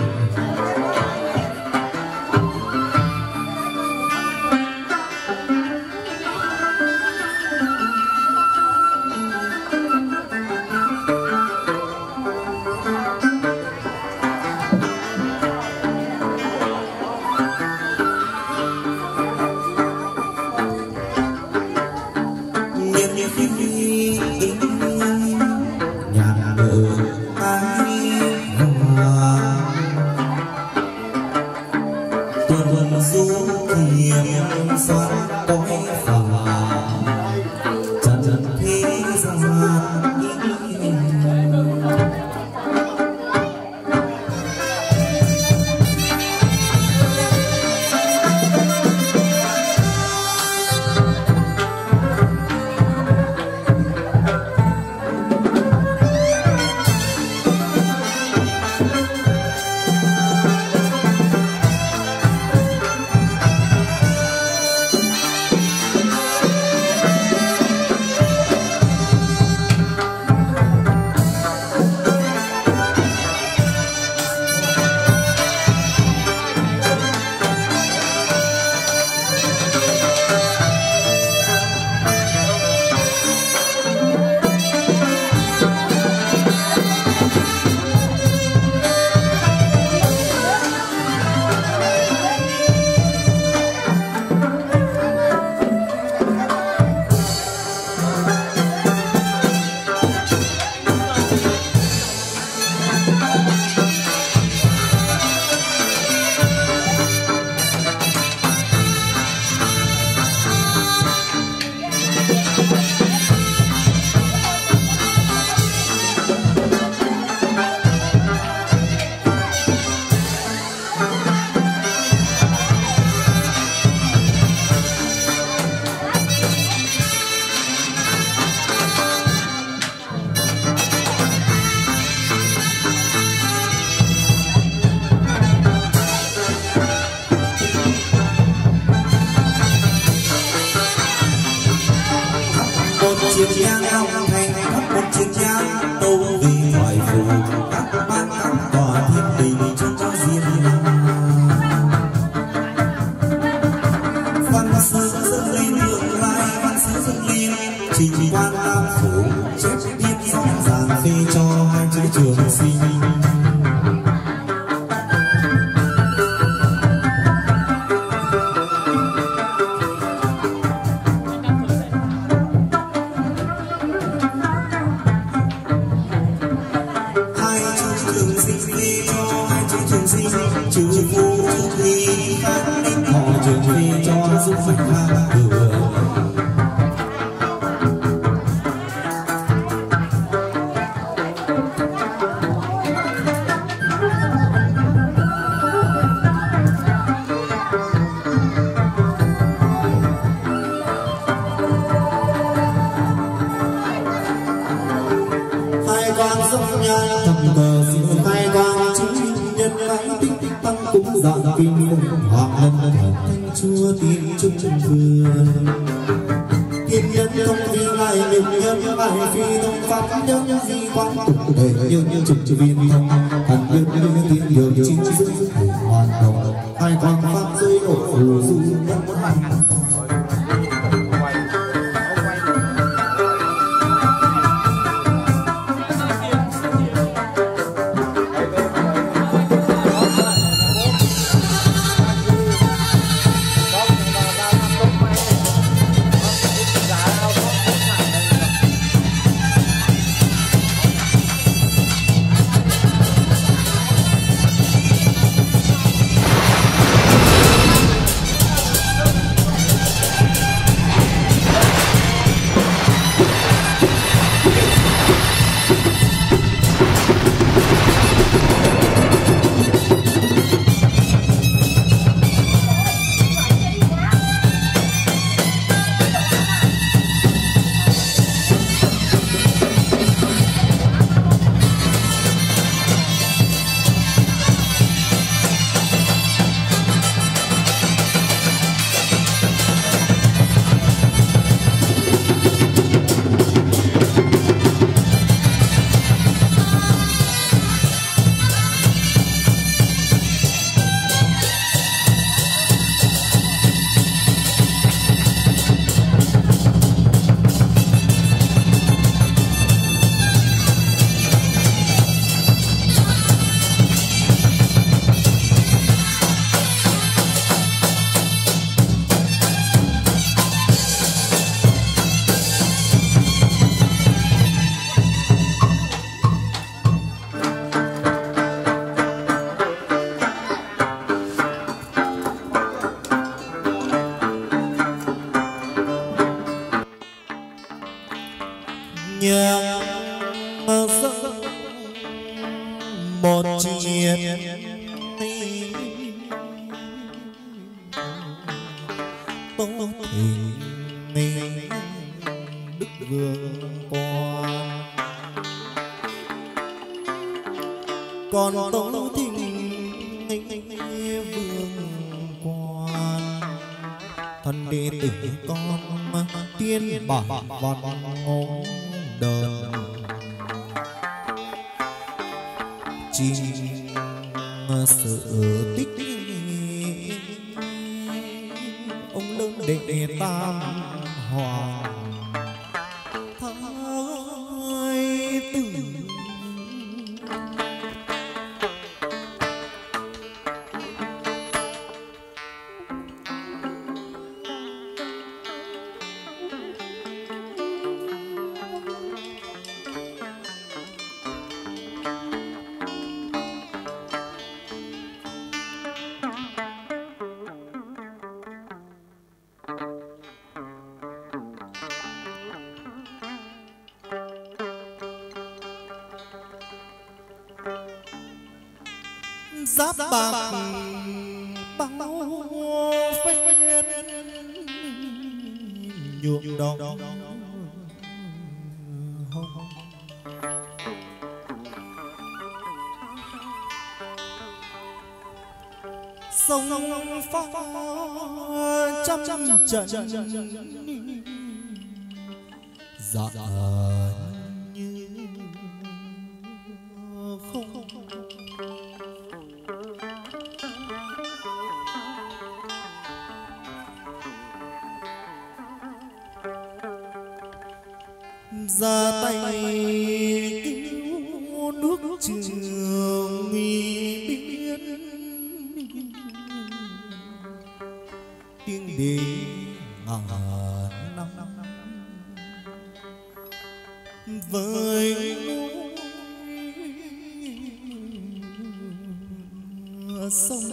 Speaker 2: chiếc nhang long thành thắp một chiếc nhang tâu vì thoại phù các ban các tòa thiên đình cho riêng văn sứ dâng lên thượng lai văn sứ dâng lên trình quan tam phủ chép biết rõ ràng phê cho hai chữ trường sinh.
Speaker 1: Chúa tin chúc chân vườn thiên nhân không vì lại niệm nhân lại phi thông pháp nhân di quang tục thể nhưng trực viên thông thần nhân như thiên điều chín dưới hoàn đồng hai quang pháp dưới độ phù du nhân hành. một chuyện Tố Thịnh Đức Vương còn Tố Thịnh Vương quan thân đệ tử con tiên bảo văn ngôn đơn trình sự tích ông lớn đệ tam hoàng thái tử giáp bạc bao phen nhuộm đỏ hồng sông pha trăm trận dạ như không ra tay cứu nước Trường Biên tiếng đi ngàn năm với sông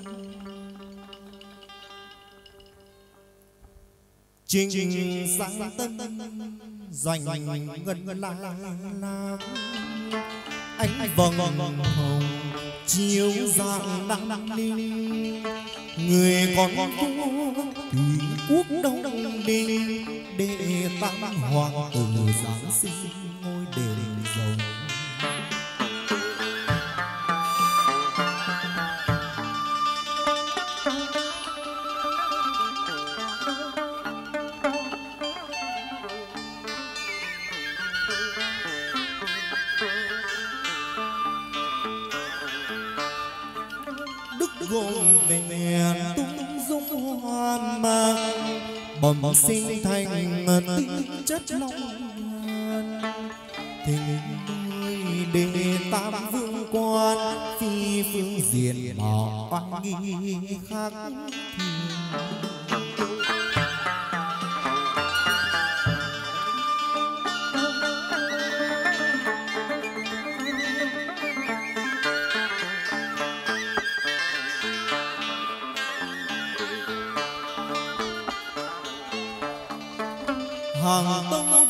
Speaker 1: trình sáng tân doanh ngân la ánh vầng hồng chiếu dạng nam ninh người còn thủy quốc đông đình đệ tam hoàng tử giáng sinh ngôi đền rồng gồm vẹn tung dung hoan mang bẩm sinh thành tính chất long thình đệ tam vương quan phi phương diện bảo oan nghi khác hàng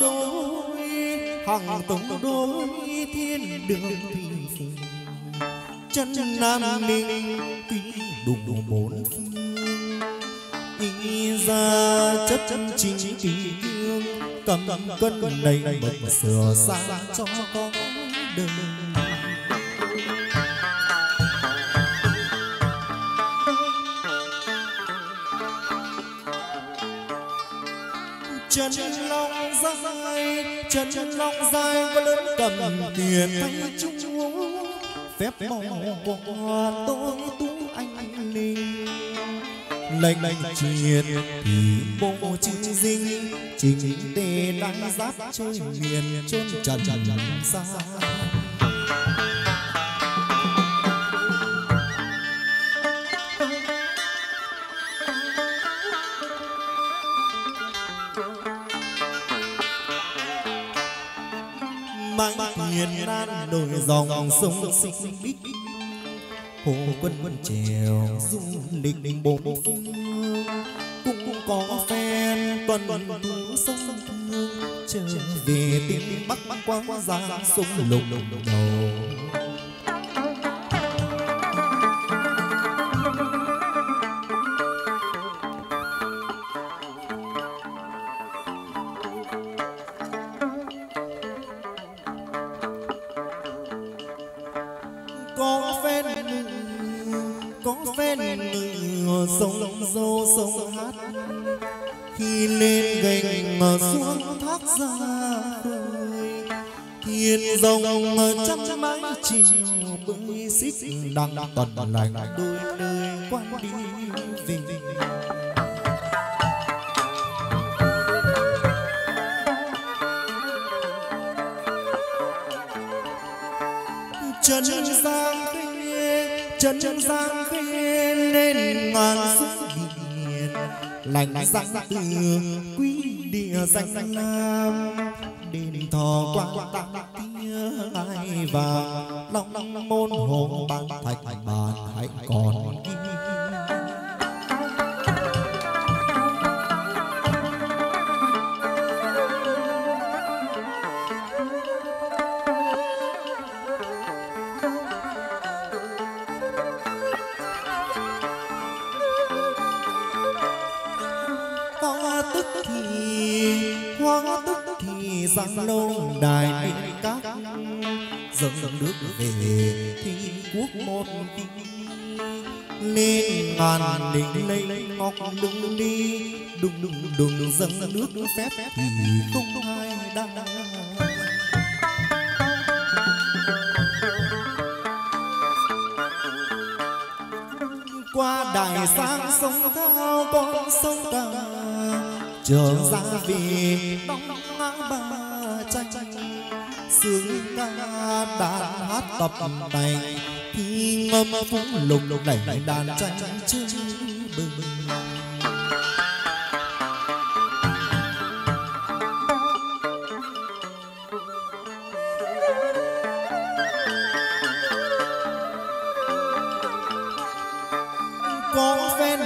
Speaker 1: tông đối thiên đường thủy phùng chân nam ninh quý đùng bốn phương ý ra chất chính kỳ cương cầm cân đầy bậc sửa sang cho con đời chân long dài có lớn cầm tiền thay chúa phép màu qua tôi tú anh linh lệnh triệt thì bộ chính dinh chính tề đang giáp chơi miền chôn trần xa hiền nan đổi dòng sông xích bích hồ quân trèo du lịch bốn phương cũng có phen tuần thú sông thương trở về tiếng bắc quang giang sông lục đầu có phen sông dô sông hát khi lên gành xuống thác ra khơi thiên dòng trăm mái chiều bơi xích đang tuần lành đôi nơi quan đi về chân giang khê lên ngàn sông biển lành răng từ quý địa danh lam đền thờ quan tăng tia ai vàng long môn hồ ban thạch bàn hãy còn ghi giang lâu đài miền các dâng nước về thi quốc một tí lên ngàn đỉnh lên ngọc lưng đi đùng dâng nước phép thì không ai đang qua đài sang sông thao con sông cả trở ra về đông ba tranh sướng ca đàn hát tập tành thì ngâm phúng lục đẩy đàn tranh chơi bừng có phen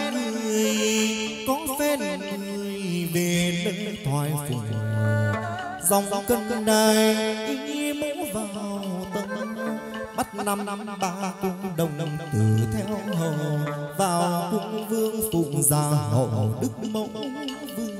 Speaker 1: người về nơi thoại phủ dòng cân đài mũ vào tâm bắt năm ba cung đồng từ theo hầu vào cung vương phụng gia hậu đức mẫu vương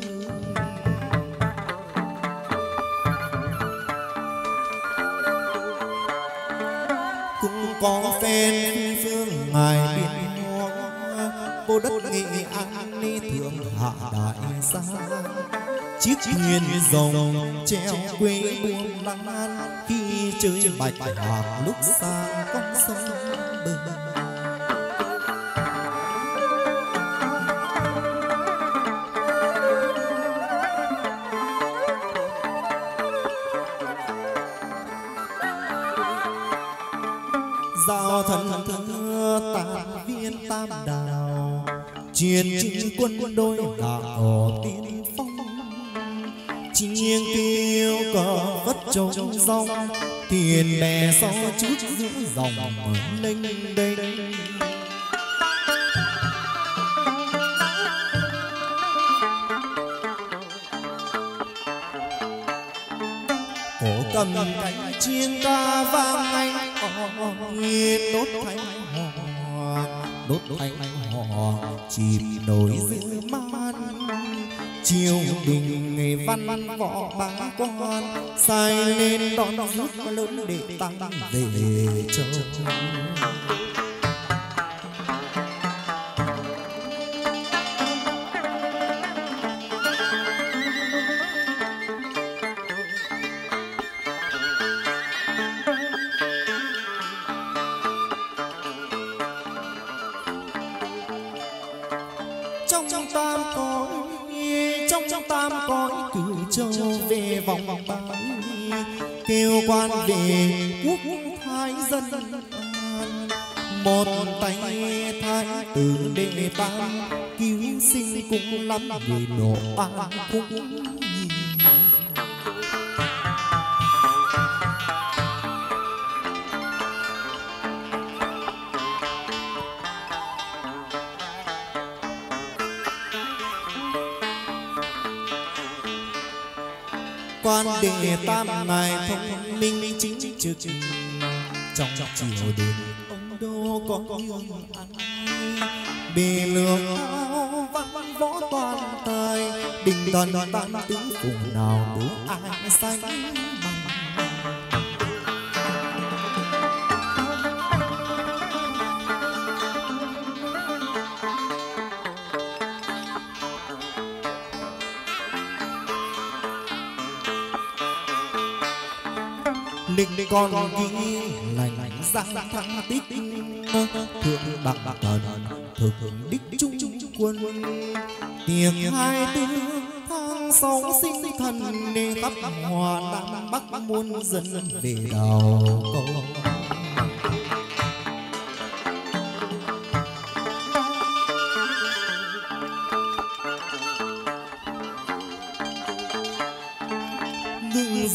Speaker 1: cũng có phen phương ngài biên cô đất nghệ an ni thượng hạ đại sa chiếc thuyền rồng treo quê buông lan khi chơi bạch hạc lúc sang con sông bờ giao thần thưa tam viên tam đào truyền chữ quân đôi đạo tiên phong chiêng kêu cờ vất trống rong thuyền bè so trước giữa dòng lênh đênh cổ cầm cánh chiêng ca vang anh nghe đốt thanh hò chìm nổi giữa man chiều đình ngày văn võ bá quan sai lên đón rước lớn để tăng về châu trong tam cõi cửu châu về vòng bãi kêu quan về quốc thái dân một tay thái tử đệ tam cứu sinh cũng lắm người nổ ban cũng quan đệ tam ngài thông minh chính trực trong triều đình ông đô có nhường ăn bề lượng văn võ toàn tài đình toàn tam tứ cùng nào đủ ai sánh bằng Ninh con ghi lành giang thăng tích thượng bạc tần thực đích trung quân tiệc 24 tháng 6 sinh thần nên khắp hòa nam bắc muôn dân về đầu cầu. Ngừng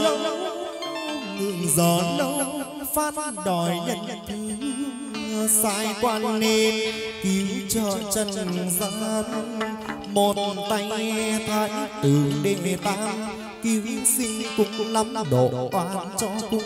Speaker 1: giờ lâu phát đòi nhân thứ sai quan nên cứu cho chân gian một tay thái tử đệ tam cứu sinh cũng lắm độ oan cho cũng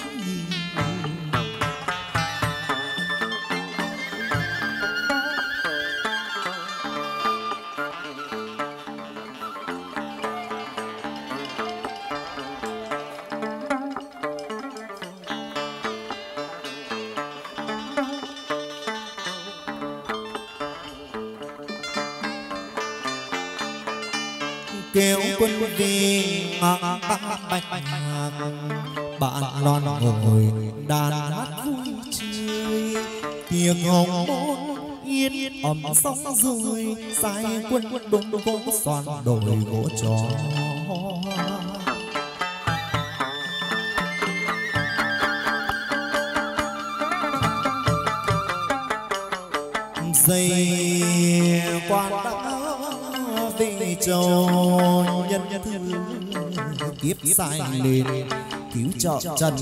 Speaker 1: kéo quân đi ngang bạch bạn loan ngồi đàn hát vui chơi tiệc hồng môn yên ấm sóng rồi sai quân đốn gỗ xoan đổi gỗ chó dây quan đã về châu nhân thư kiếp sai lên cứu trợ trần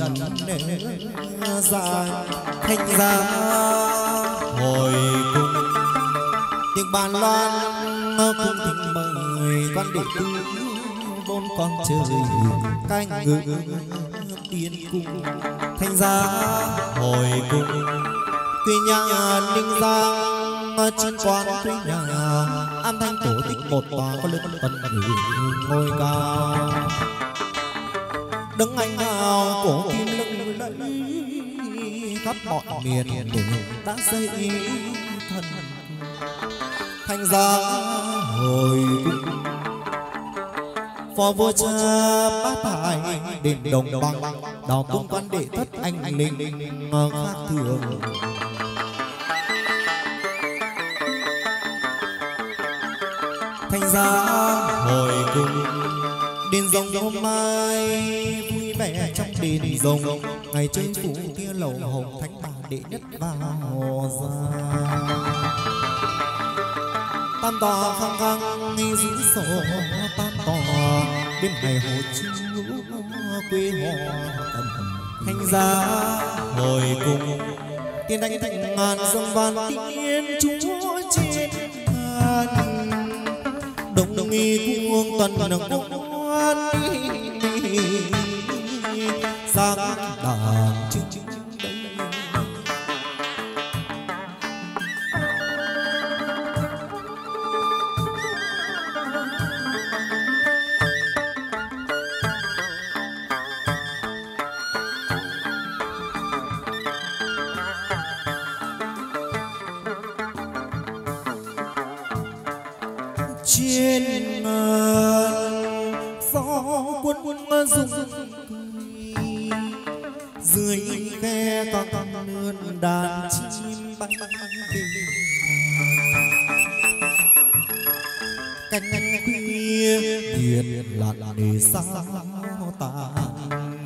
Speaker 1: ra thành ra hồi cùng tiếng bàn loan cung thỉnh mời quan đệ tử vốn con trời canh ngự tiên cung thành ra hồi cùng tuy nhà ninh giang chính quan tuy nhà an thanh tổ tích một tòa có lớn tần ngôi cao đứng anh hào cổ kim lưng đẩy khắp mọi miền đã xây thân thành ra hồi cung phò vua cha bát hải đền đồng bằng đào tung quan đệ thất anh linh khác thường thành ra hồi cùng đền rồng hôm mai vui vẻ trong đền rồng ngày chơi phủ tia lầu hồng thánh bà đệ nhất vào ra tam tòa khang khang giữ sổ tam tòa đêm ngày hồ chiếu quê họ cầm thành ra hồi cùng tiên đánh thành ngàn sông van tiên chúa trên ngàn đồng nghi cuồng tần nâng quan sang đàn chinh trên ngàn gió cuốn rung dưới khe có lươn đàn chim bay cánh khuya điện lặn để sao tàn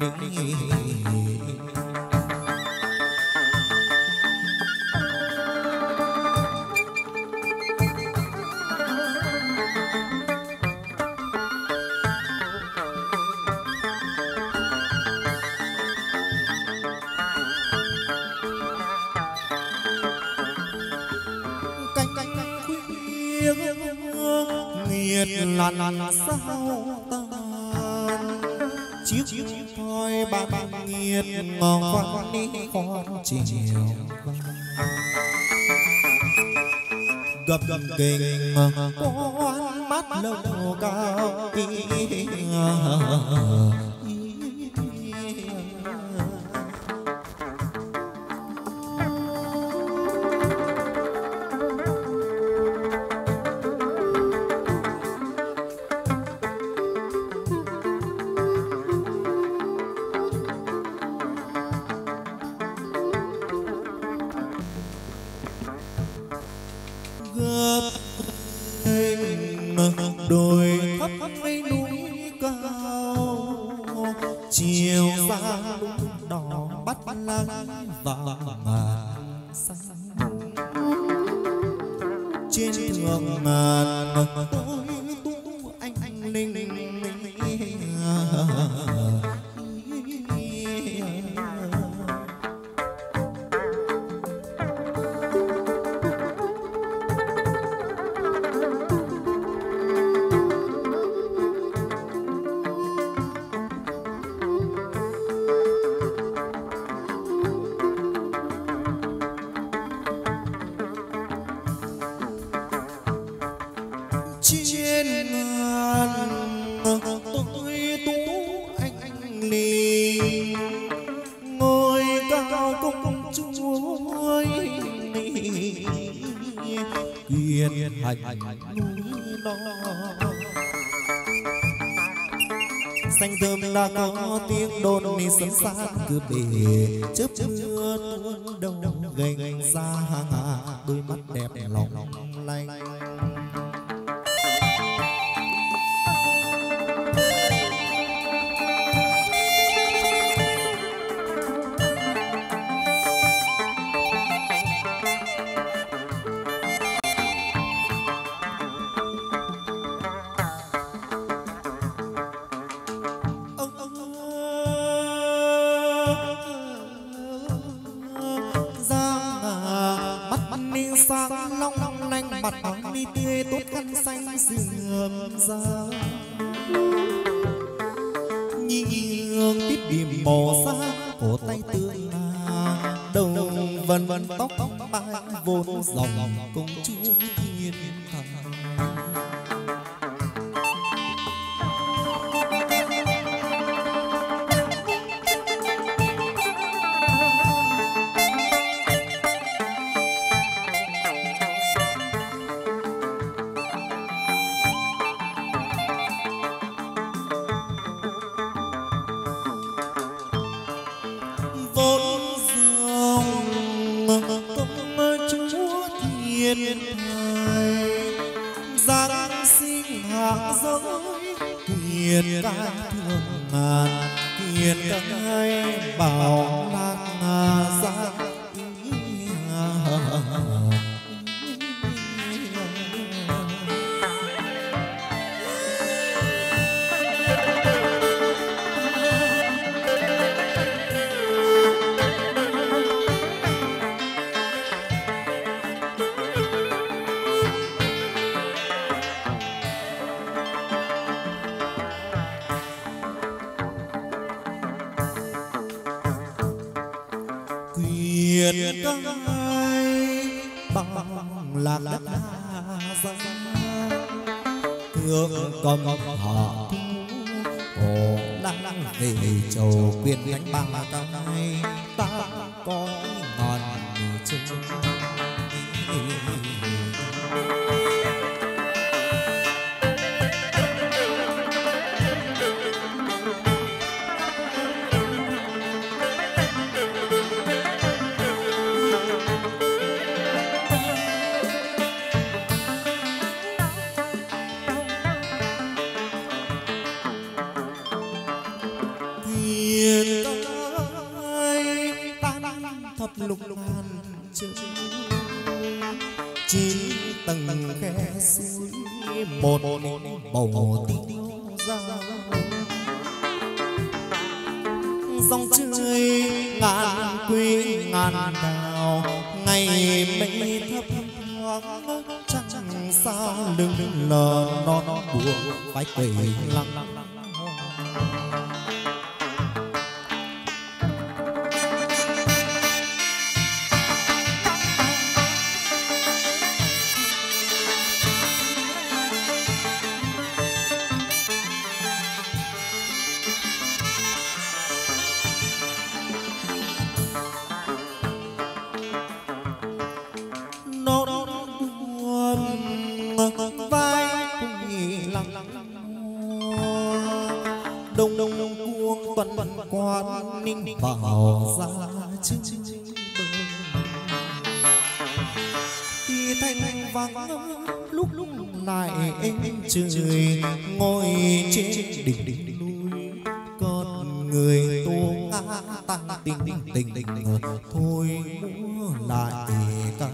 Speaker 1: lăn sao tan chiếc thoi bạc nghiệt ngò quan đi con chiều gập kềnh con mắt lâu cao đồi thấp hay núi cao, chiều ra đúng đỏ bắt láng vàng xanh. Trên đường ngàn tôi tú anh linh xanh thơm là có tiếng đồn đi sấm sát cứ bể chớp mưa tuôn đầu gành ra đôi mắt đẹp lòng lanh. Sáng long long lanh mặt áo đi tươi tốt khăn xanh sườn ra nhường tít điểm màu xa cổ tay tươi đầu vần tóc bay vốn dòng công chúa thiên thần. Giáng sinh hàng giới quyền ca thương ngàn quyền cai bảo lang ra quyền cai bằng lạc đất ra thương cầm họ cổ đang về chầu quyền cánh bằng cai ta có ngọn chân. Thập lục ngàn chữ 9 tầng khe suối một bầu tiêu ra dòng chơi ngàn quê ngàn đào ngày mây thấp thoáng chẳng sao lưng lờ non buồn phải quẩy lặng. Đông cuông tuần quan ninh vào ra chân bờ thì thanh vắng lúc lại êm trời ngồi trên đỉnh núi con người tô ngã tăng tình thôi múa lại ca.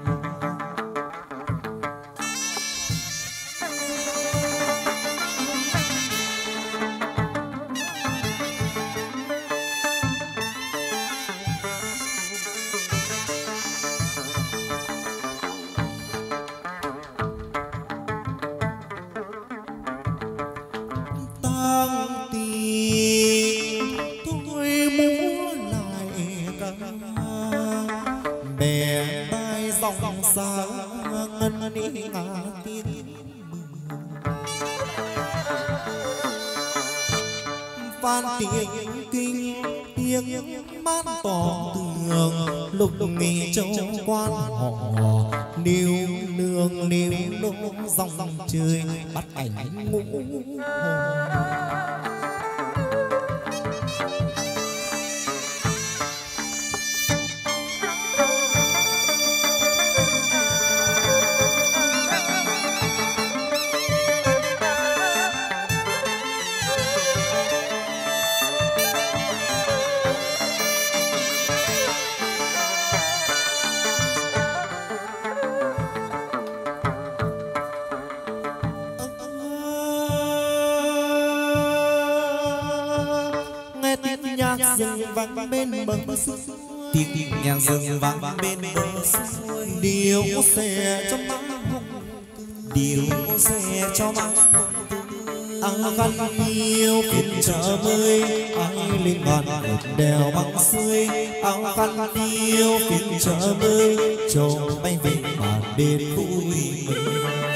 Speaker 1: Lục nghề châu quan họ níu nương níu nông dòng trời bắt ảnh ngũ rừng vang bên bờ suối, tiếng nhạc rừng vang bên bờ suối, điệu xe cho má hồng, điệu xe cho má hồng, khăn yêu phiền chợ mới, ai lên ngọn đèo băng xuôi, áo khăn yêu phiền chợ mới, trông bay về bàn bên vui mừng.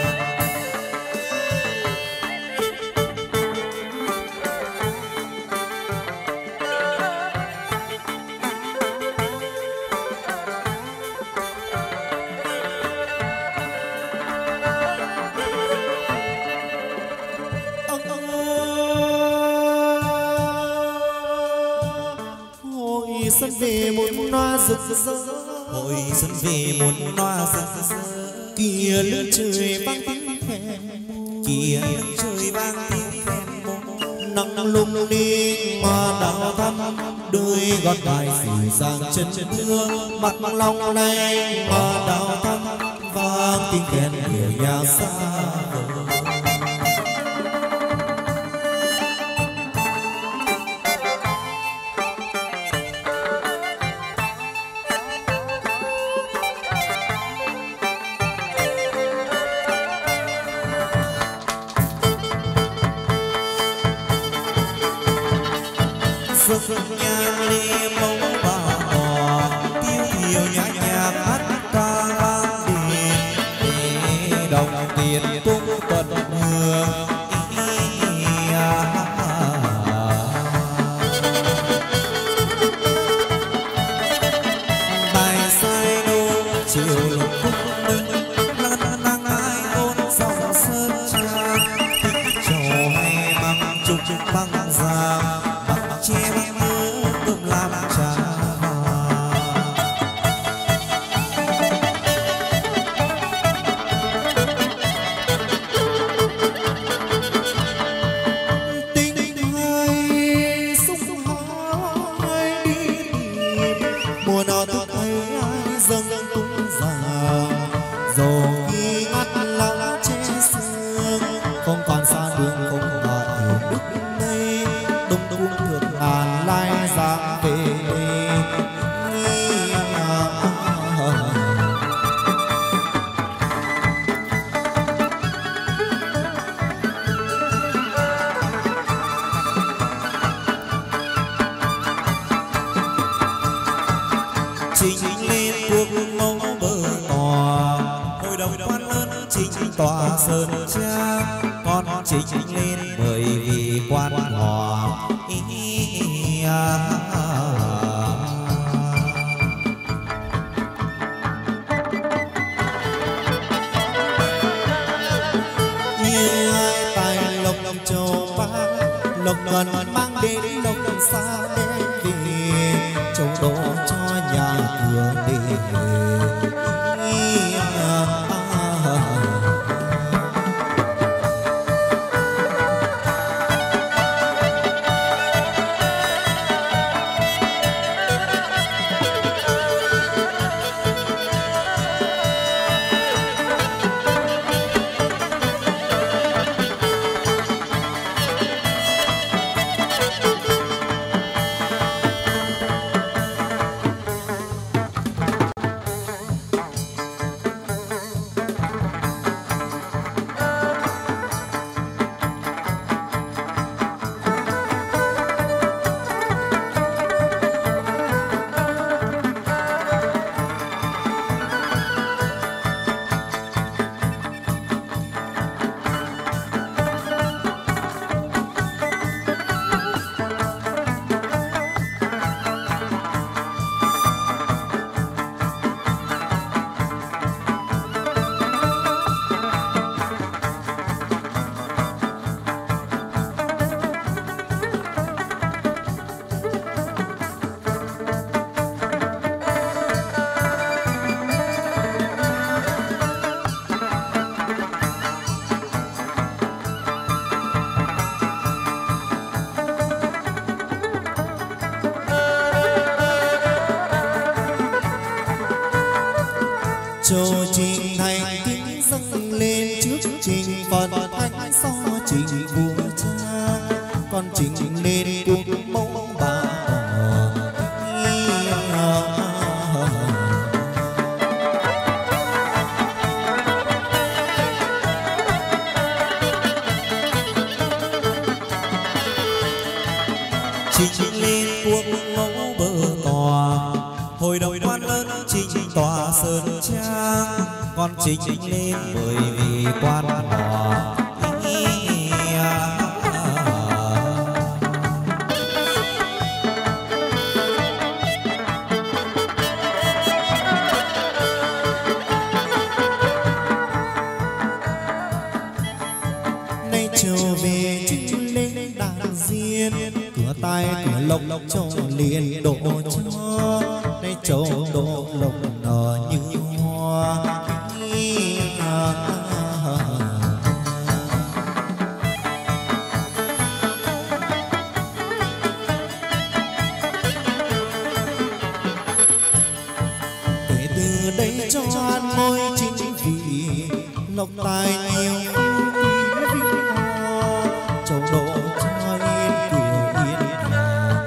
Speaker 1: Xuân về một loa rực rỡ, hồi xuân về một loa rực rỡ, kia lươn trời vang tiếng khen, kia lươn trời vang tiếng khen, nắng lung linh mà đào thắm, đôi gót bài dịu dàng chân thương, mặt long lanh mà đào thắm, vang tiếng khen nhiều nhà xa vời. Rực nhang lê mông bà bò, tiêu thiểu nhã nhạc hát ca vang để đồng tiền tung tận hương. Bài sai đô chiều lục khúc minh, lăn nang ai ôn dòng sơn trang, thích trầu hay mang trục băng giang, che băng mưa cơm làm trà tình hay sung hai đi tìm mùa nọ thức thấy ai dâng tung vàng rồi khi ngắt lặng che sương không còn xa đường không gọi đức mây đông cung thượng ngàn lai giang về chính lên cuộc mong bờ tòa hội đồng quan ơn chính tòa sơn trang con chính lên bởi vì quan hòa như ai tài lộc châu ba lộc gần mang đến lộc xa đến vì châu đổ cho nhà cửa để Châu trình thành kính dâng lên trước trình Phật thánh so trình vua cha, con trình lên cuộc mẫu bà
Speaker 2: trình lên cuộc mẫu bờ tòa, hồi đầu quan lớn trình tòa sơn trang, con trình lên bởi vì quan hòa.
Speaker 1: nay trở về trình lên đàn diên, cửa tai cửa lộc châu liền độ cho, nay châu độ lộc nở như hoa. Kể từ đây cho an ngôi chính vị, lộc tài nhiều quý vinh hoa, châu độ cho yên cửa yên nhà.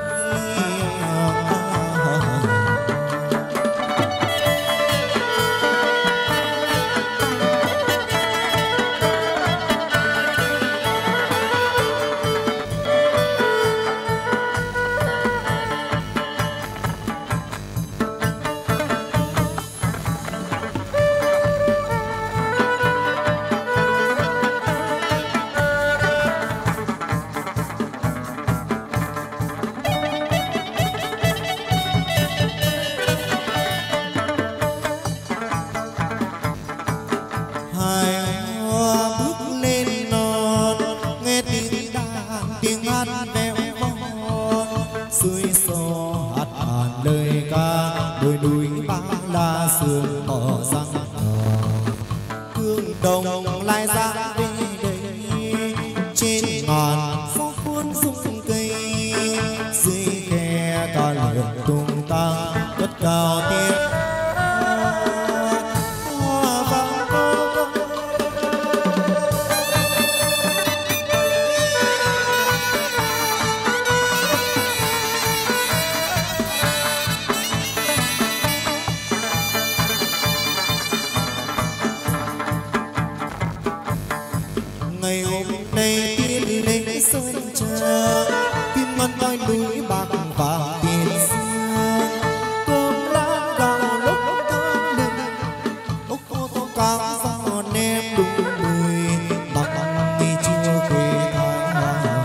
Speaker 1: Đồng lai ra về đây, trên ngọn gió cuốn rung cây, dưới khe ca lượn tung tăng cất cao tiếng hoa vang cô. Ngày hôm nay tiên lên sơn trang, kim ngân coi núi bạc vàng tiền xưa, cơm lá gạo lúc thơm lừng, ốc ô tô cám giò nem đùng mùi, bằng nghi chưa quê thái hoa.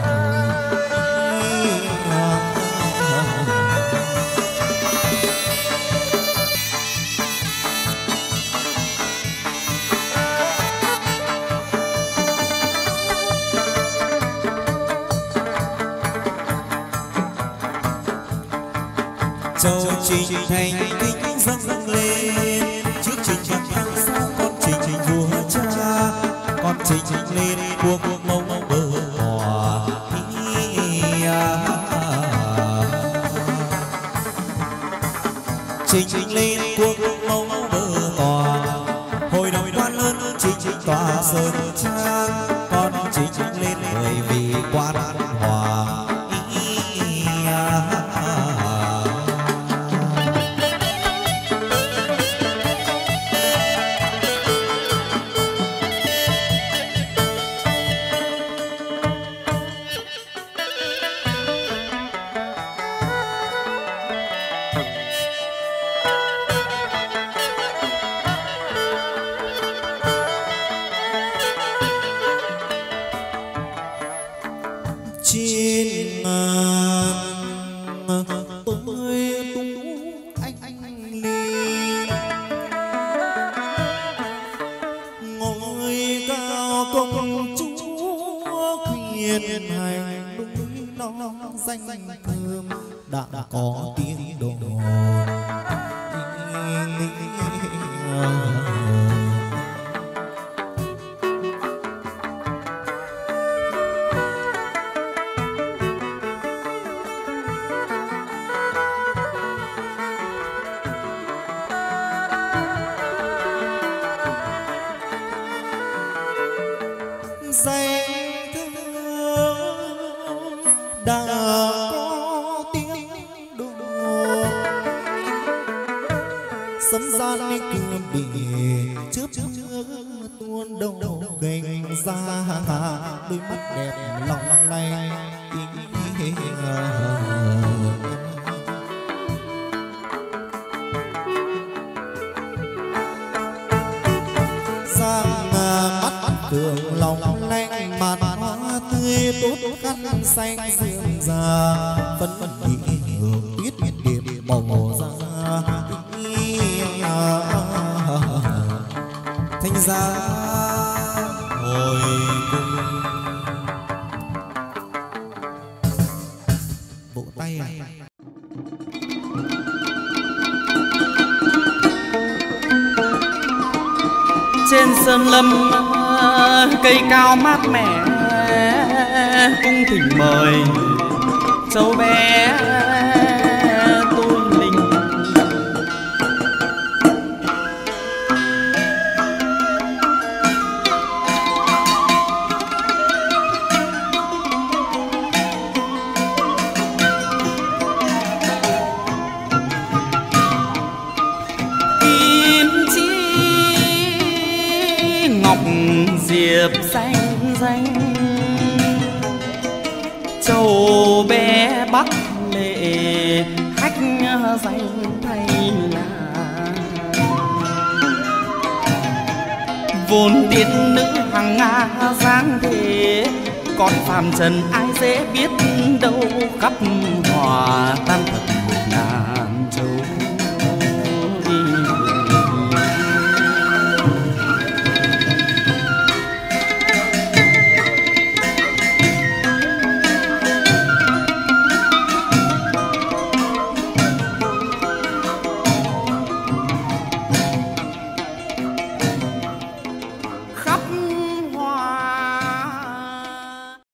Speaker 2: Châu trình thành kính dâng lên trước trình Phật thánh sao, con trình vua cha, con trình lên cuộc mẫu bờ hòa. Trình lên cuộc mẫu bờ tòa, hồi đầu quan lớn trình tòa sơn trang, con trình lên bởi vì quan hòa.
Speaker 1: Trên ngàn tôi tung anh lên, ngôi cao công chúa quyền hành núi non danh thơm đã có tiếng đồn. danh thương đã có tiếng đùa sấm gian cửa bể chớp chớp tuôn đầu gành ra đôi mắt đẹp lòng lay sang mắt cường lòng lanh mặt hoa tươi tốt khăn xanh dương già phấn bị tuyết điểm màu da
Speaker 2: thanh giá hồi cùng vỗ tay à.
Speaker 5: Trên sơn lâm cây cao mát mẻ cung thỉnh mời cháu bé tôi linh. Ngọc diệp xanh danh châu bé bắc lệ hách danh thay là vốn tiên nữ hàng nga dáng thế còn phàm trần ai dễ biết đâu khắp hòa tan thật